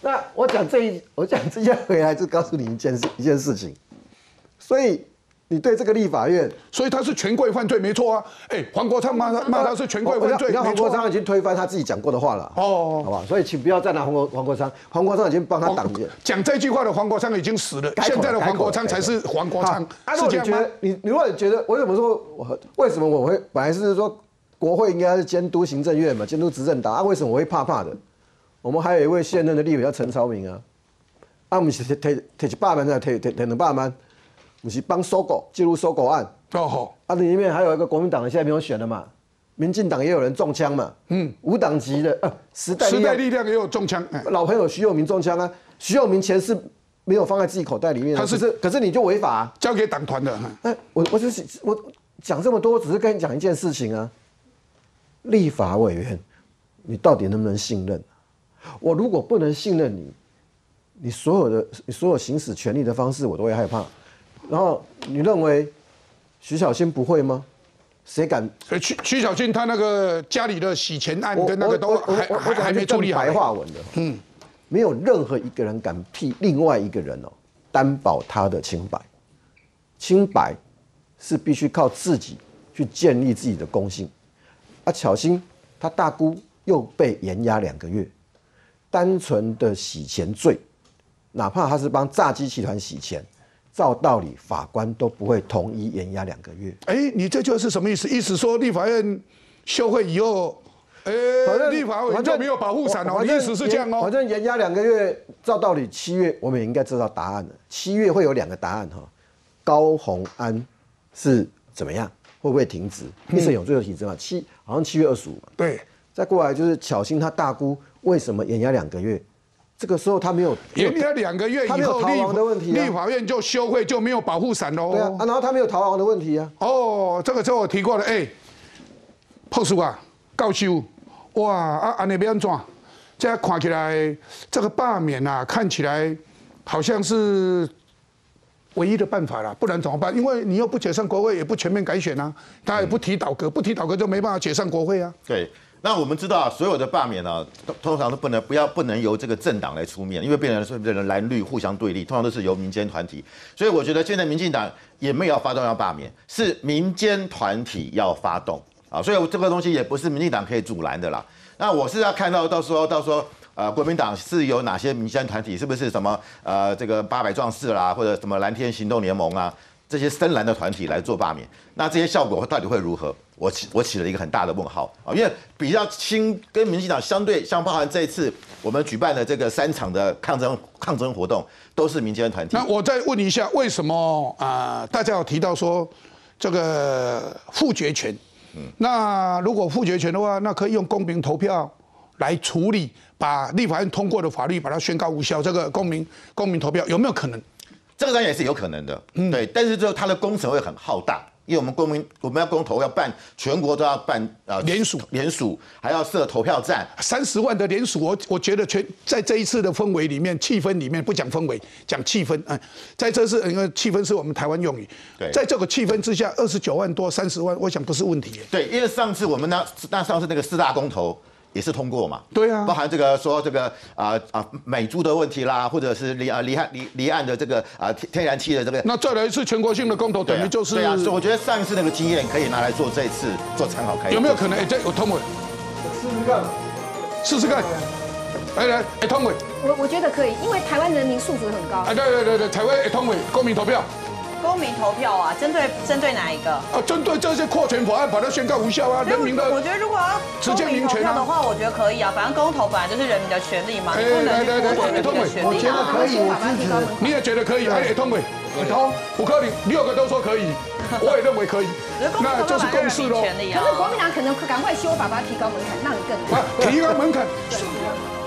那我讲这一，我讲这些回来，就告诉你一件事，一件事情。所以你对这个立法院， 所以他是权贵犯罪，没错啊。哎，黄国昌骂他骂他是权贵犯罪， 你看黄没错啊。 国昌已经推翻他自己讲过的话了， 哦， 好吧？所以请不要再拿黄国黄国昌，黄国昌已经帮他挡住。 讲这句话的黄国昌已经死了，现在的黄国昌才是黄国昌，是这样吗？ 你你如果觉得，我怎么说？我为什么我会本来是说国会应该是监督行政院嘛，监督执政党啊？为什么我会怕怕的？我们还有一位现任的立委叫陈超明啊，啊，我们是提提一百万啊，提提提两百万。不是帮搜狗介入搜狗案哦好， 啊，里面还有一个国民党的现在没有选了嘛，民进党也有人中枪嘛，嗯，无党籍的呃时代时代力量也有中枪， 老朋友徐永明中枪啊，徐永明钱是没有放在自己口袋里面，他是可是你就违法、啊， 交给党团的。 哎，我我就是我讲这么多，只是跟你讲一件事情啊，立法委员，你到底能不能信任？我如果不能信任你，你所有的你所有行使权力的方式，我都会害怕。然后你认为徐小新不会吗？谁敢？ 徐徐小新他那个家里的洗钱案跟那个都还还还没处理好。 白话文的，嗯，没有任何一个人敢替另外一个人哦担保他的清白。清白是必须靠自己去建立自己的公信。啊，巧芯他大姑又被延押两个月，单纯的洗钱罪，哪怕他是帮诈欺集团洗钱。照道理，法官都不会同意延押两个月。 哎，你这就是什么意思？意思说立法院休会以后，哎，立法委就没有保护伞哦？意思是这样哦？ 反正延押两个月，照道理七月我们也应该知道答案了。七月会有两个答案哈，高虹安是怎么样？会不会停职？一审有罪的提证嘛？七好像七月二十五嘛。 对， 再过来就是巧芯他大姑为什么延押两个月？这个时候他没有延押两个月以后， 逃亡的问题、啊， 立法院就休会，就没有保护伞喽。 对啊，啊，然后他没有逃亡的问题啊。 哦，这个之后我提过了，哎、欸，朴叔啊，教授，哇啊，安尼要安怎？这样看起来这个罢免啊，看起来好像是唯一的办法啦，不然怎么办？因为你又不解散国会，也不全面改选啊，他也不提倒阁，不提倒阁就没办法解散国会啊。 对。那我们知道，所有的罢免呢，通常都不能不要不能由这个政党来出面，因为变成是变成蓝绿互相对立，通常都是由民间团体。所以我觉得现在民进党也没有要发动要罢免，是民间团体要发动啊，所以这个东西也不是民进党可以阻拦的啦。那我是要看到到时候到时候呃，国民党是有哪些民间团体，是不是什么呃这个八百壮士啦，或者什么蓝天行动联盟啊？这些深蓝的团体来做罢免，那这些效果到底会如何？我起我起了一个很大的问号啊，因为比较轻跟民进党相对，像包含这一次我们举办的这个三场的抗争抗争活动，都是民间团体。 那我再问一下，为什么啊、呃？大家有提到说这个复决权，嗯，那如果复决权的话，那可以用公民投票来处理，把立法院通过的法律把它宣告无效。这个公民公民投票有没有可能？ 这个当然也是有可能的，嗯，对，但是之后它的工程会很浩大，因为我们公民我们要公投要办，全国都要办呃联署， 联署还要设投票站， 三十万的联署，我我觉得全在这一次的氛围里面，气氛里面不讲氛围，讲气氛，嗯，在这次因为气氛是我们台湾用语， 对， 在这个气氛之下，二十九万多三十万，我想不是问题。 对，因为上次我们那那上次那个四大公投。也是通过嘛？ 对啊， 包含这个说这个啊啊美猪的问题啦，或者是离啊离岸离离岸的这个啊天天然气的这个。 那再来一次全国性的公投，等于就是。 对啊，所以我觉得上一次那个经验可以拿来做这一次做参考开始。 有没有可能？哎，这有通过？ 试试看， 试试看。来来，哎，通过。 我我觉得可以，因为台湾人民素质很高。 哎，对对对对，台湾哎通过公民投票。 公民投票啊，针对针对哪一个？ 啊，针对这些扩权法案，把它宣告无效啊！人民的， 我觉得如果要公民投票的话，我觉得可以啊。反正公投本来就是人民的权利嘛，你不能去剥夺人民的权利。 我觉得可以，我支持。 你也觉得可以？哎，通过，通，不可能，六个都说可以，我也认为可以，那就是共识喽。 可是国民党可能赶快修法，把它提高门槛，让你更提高门槛。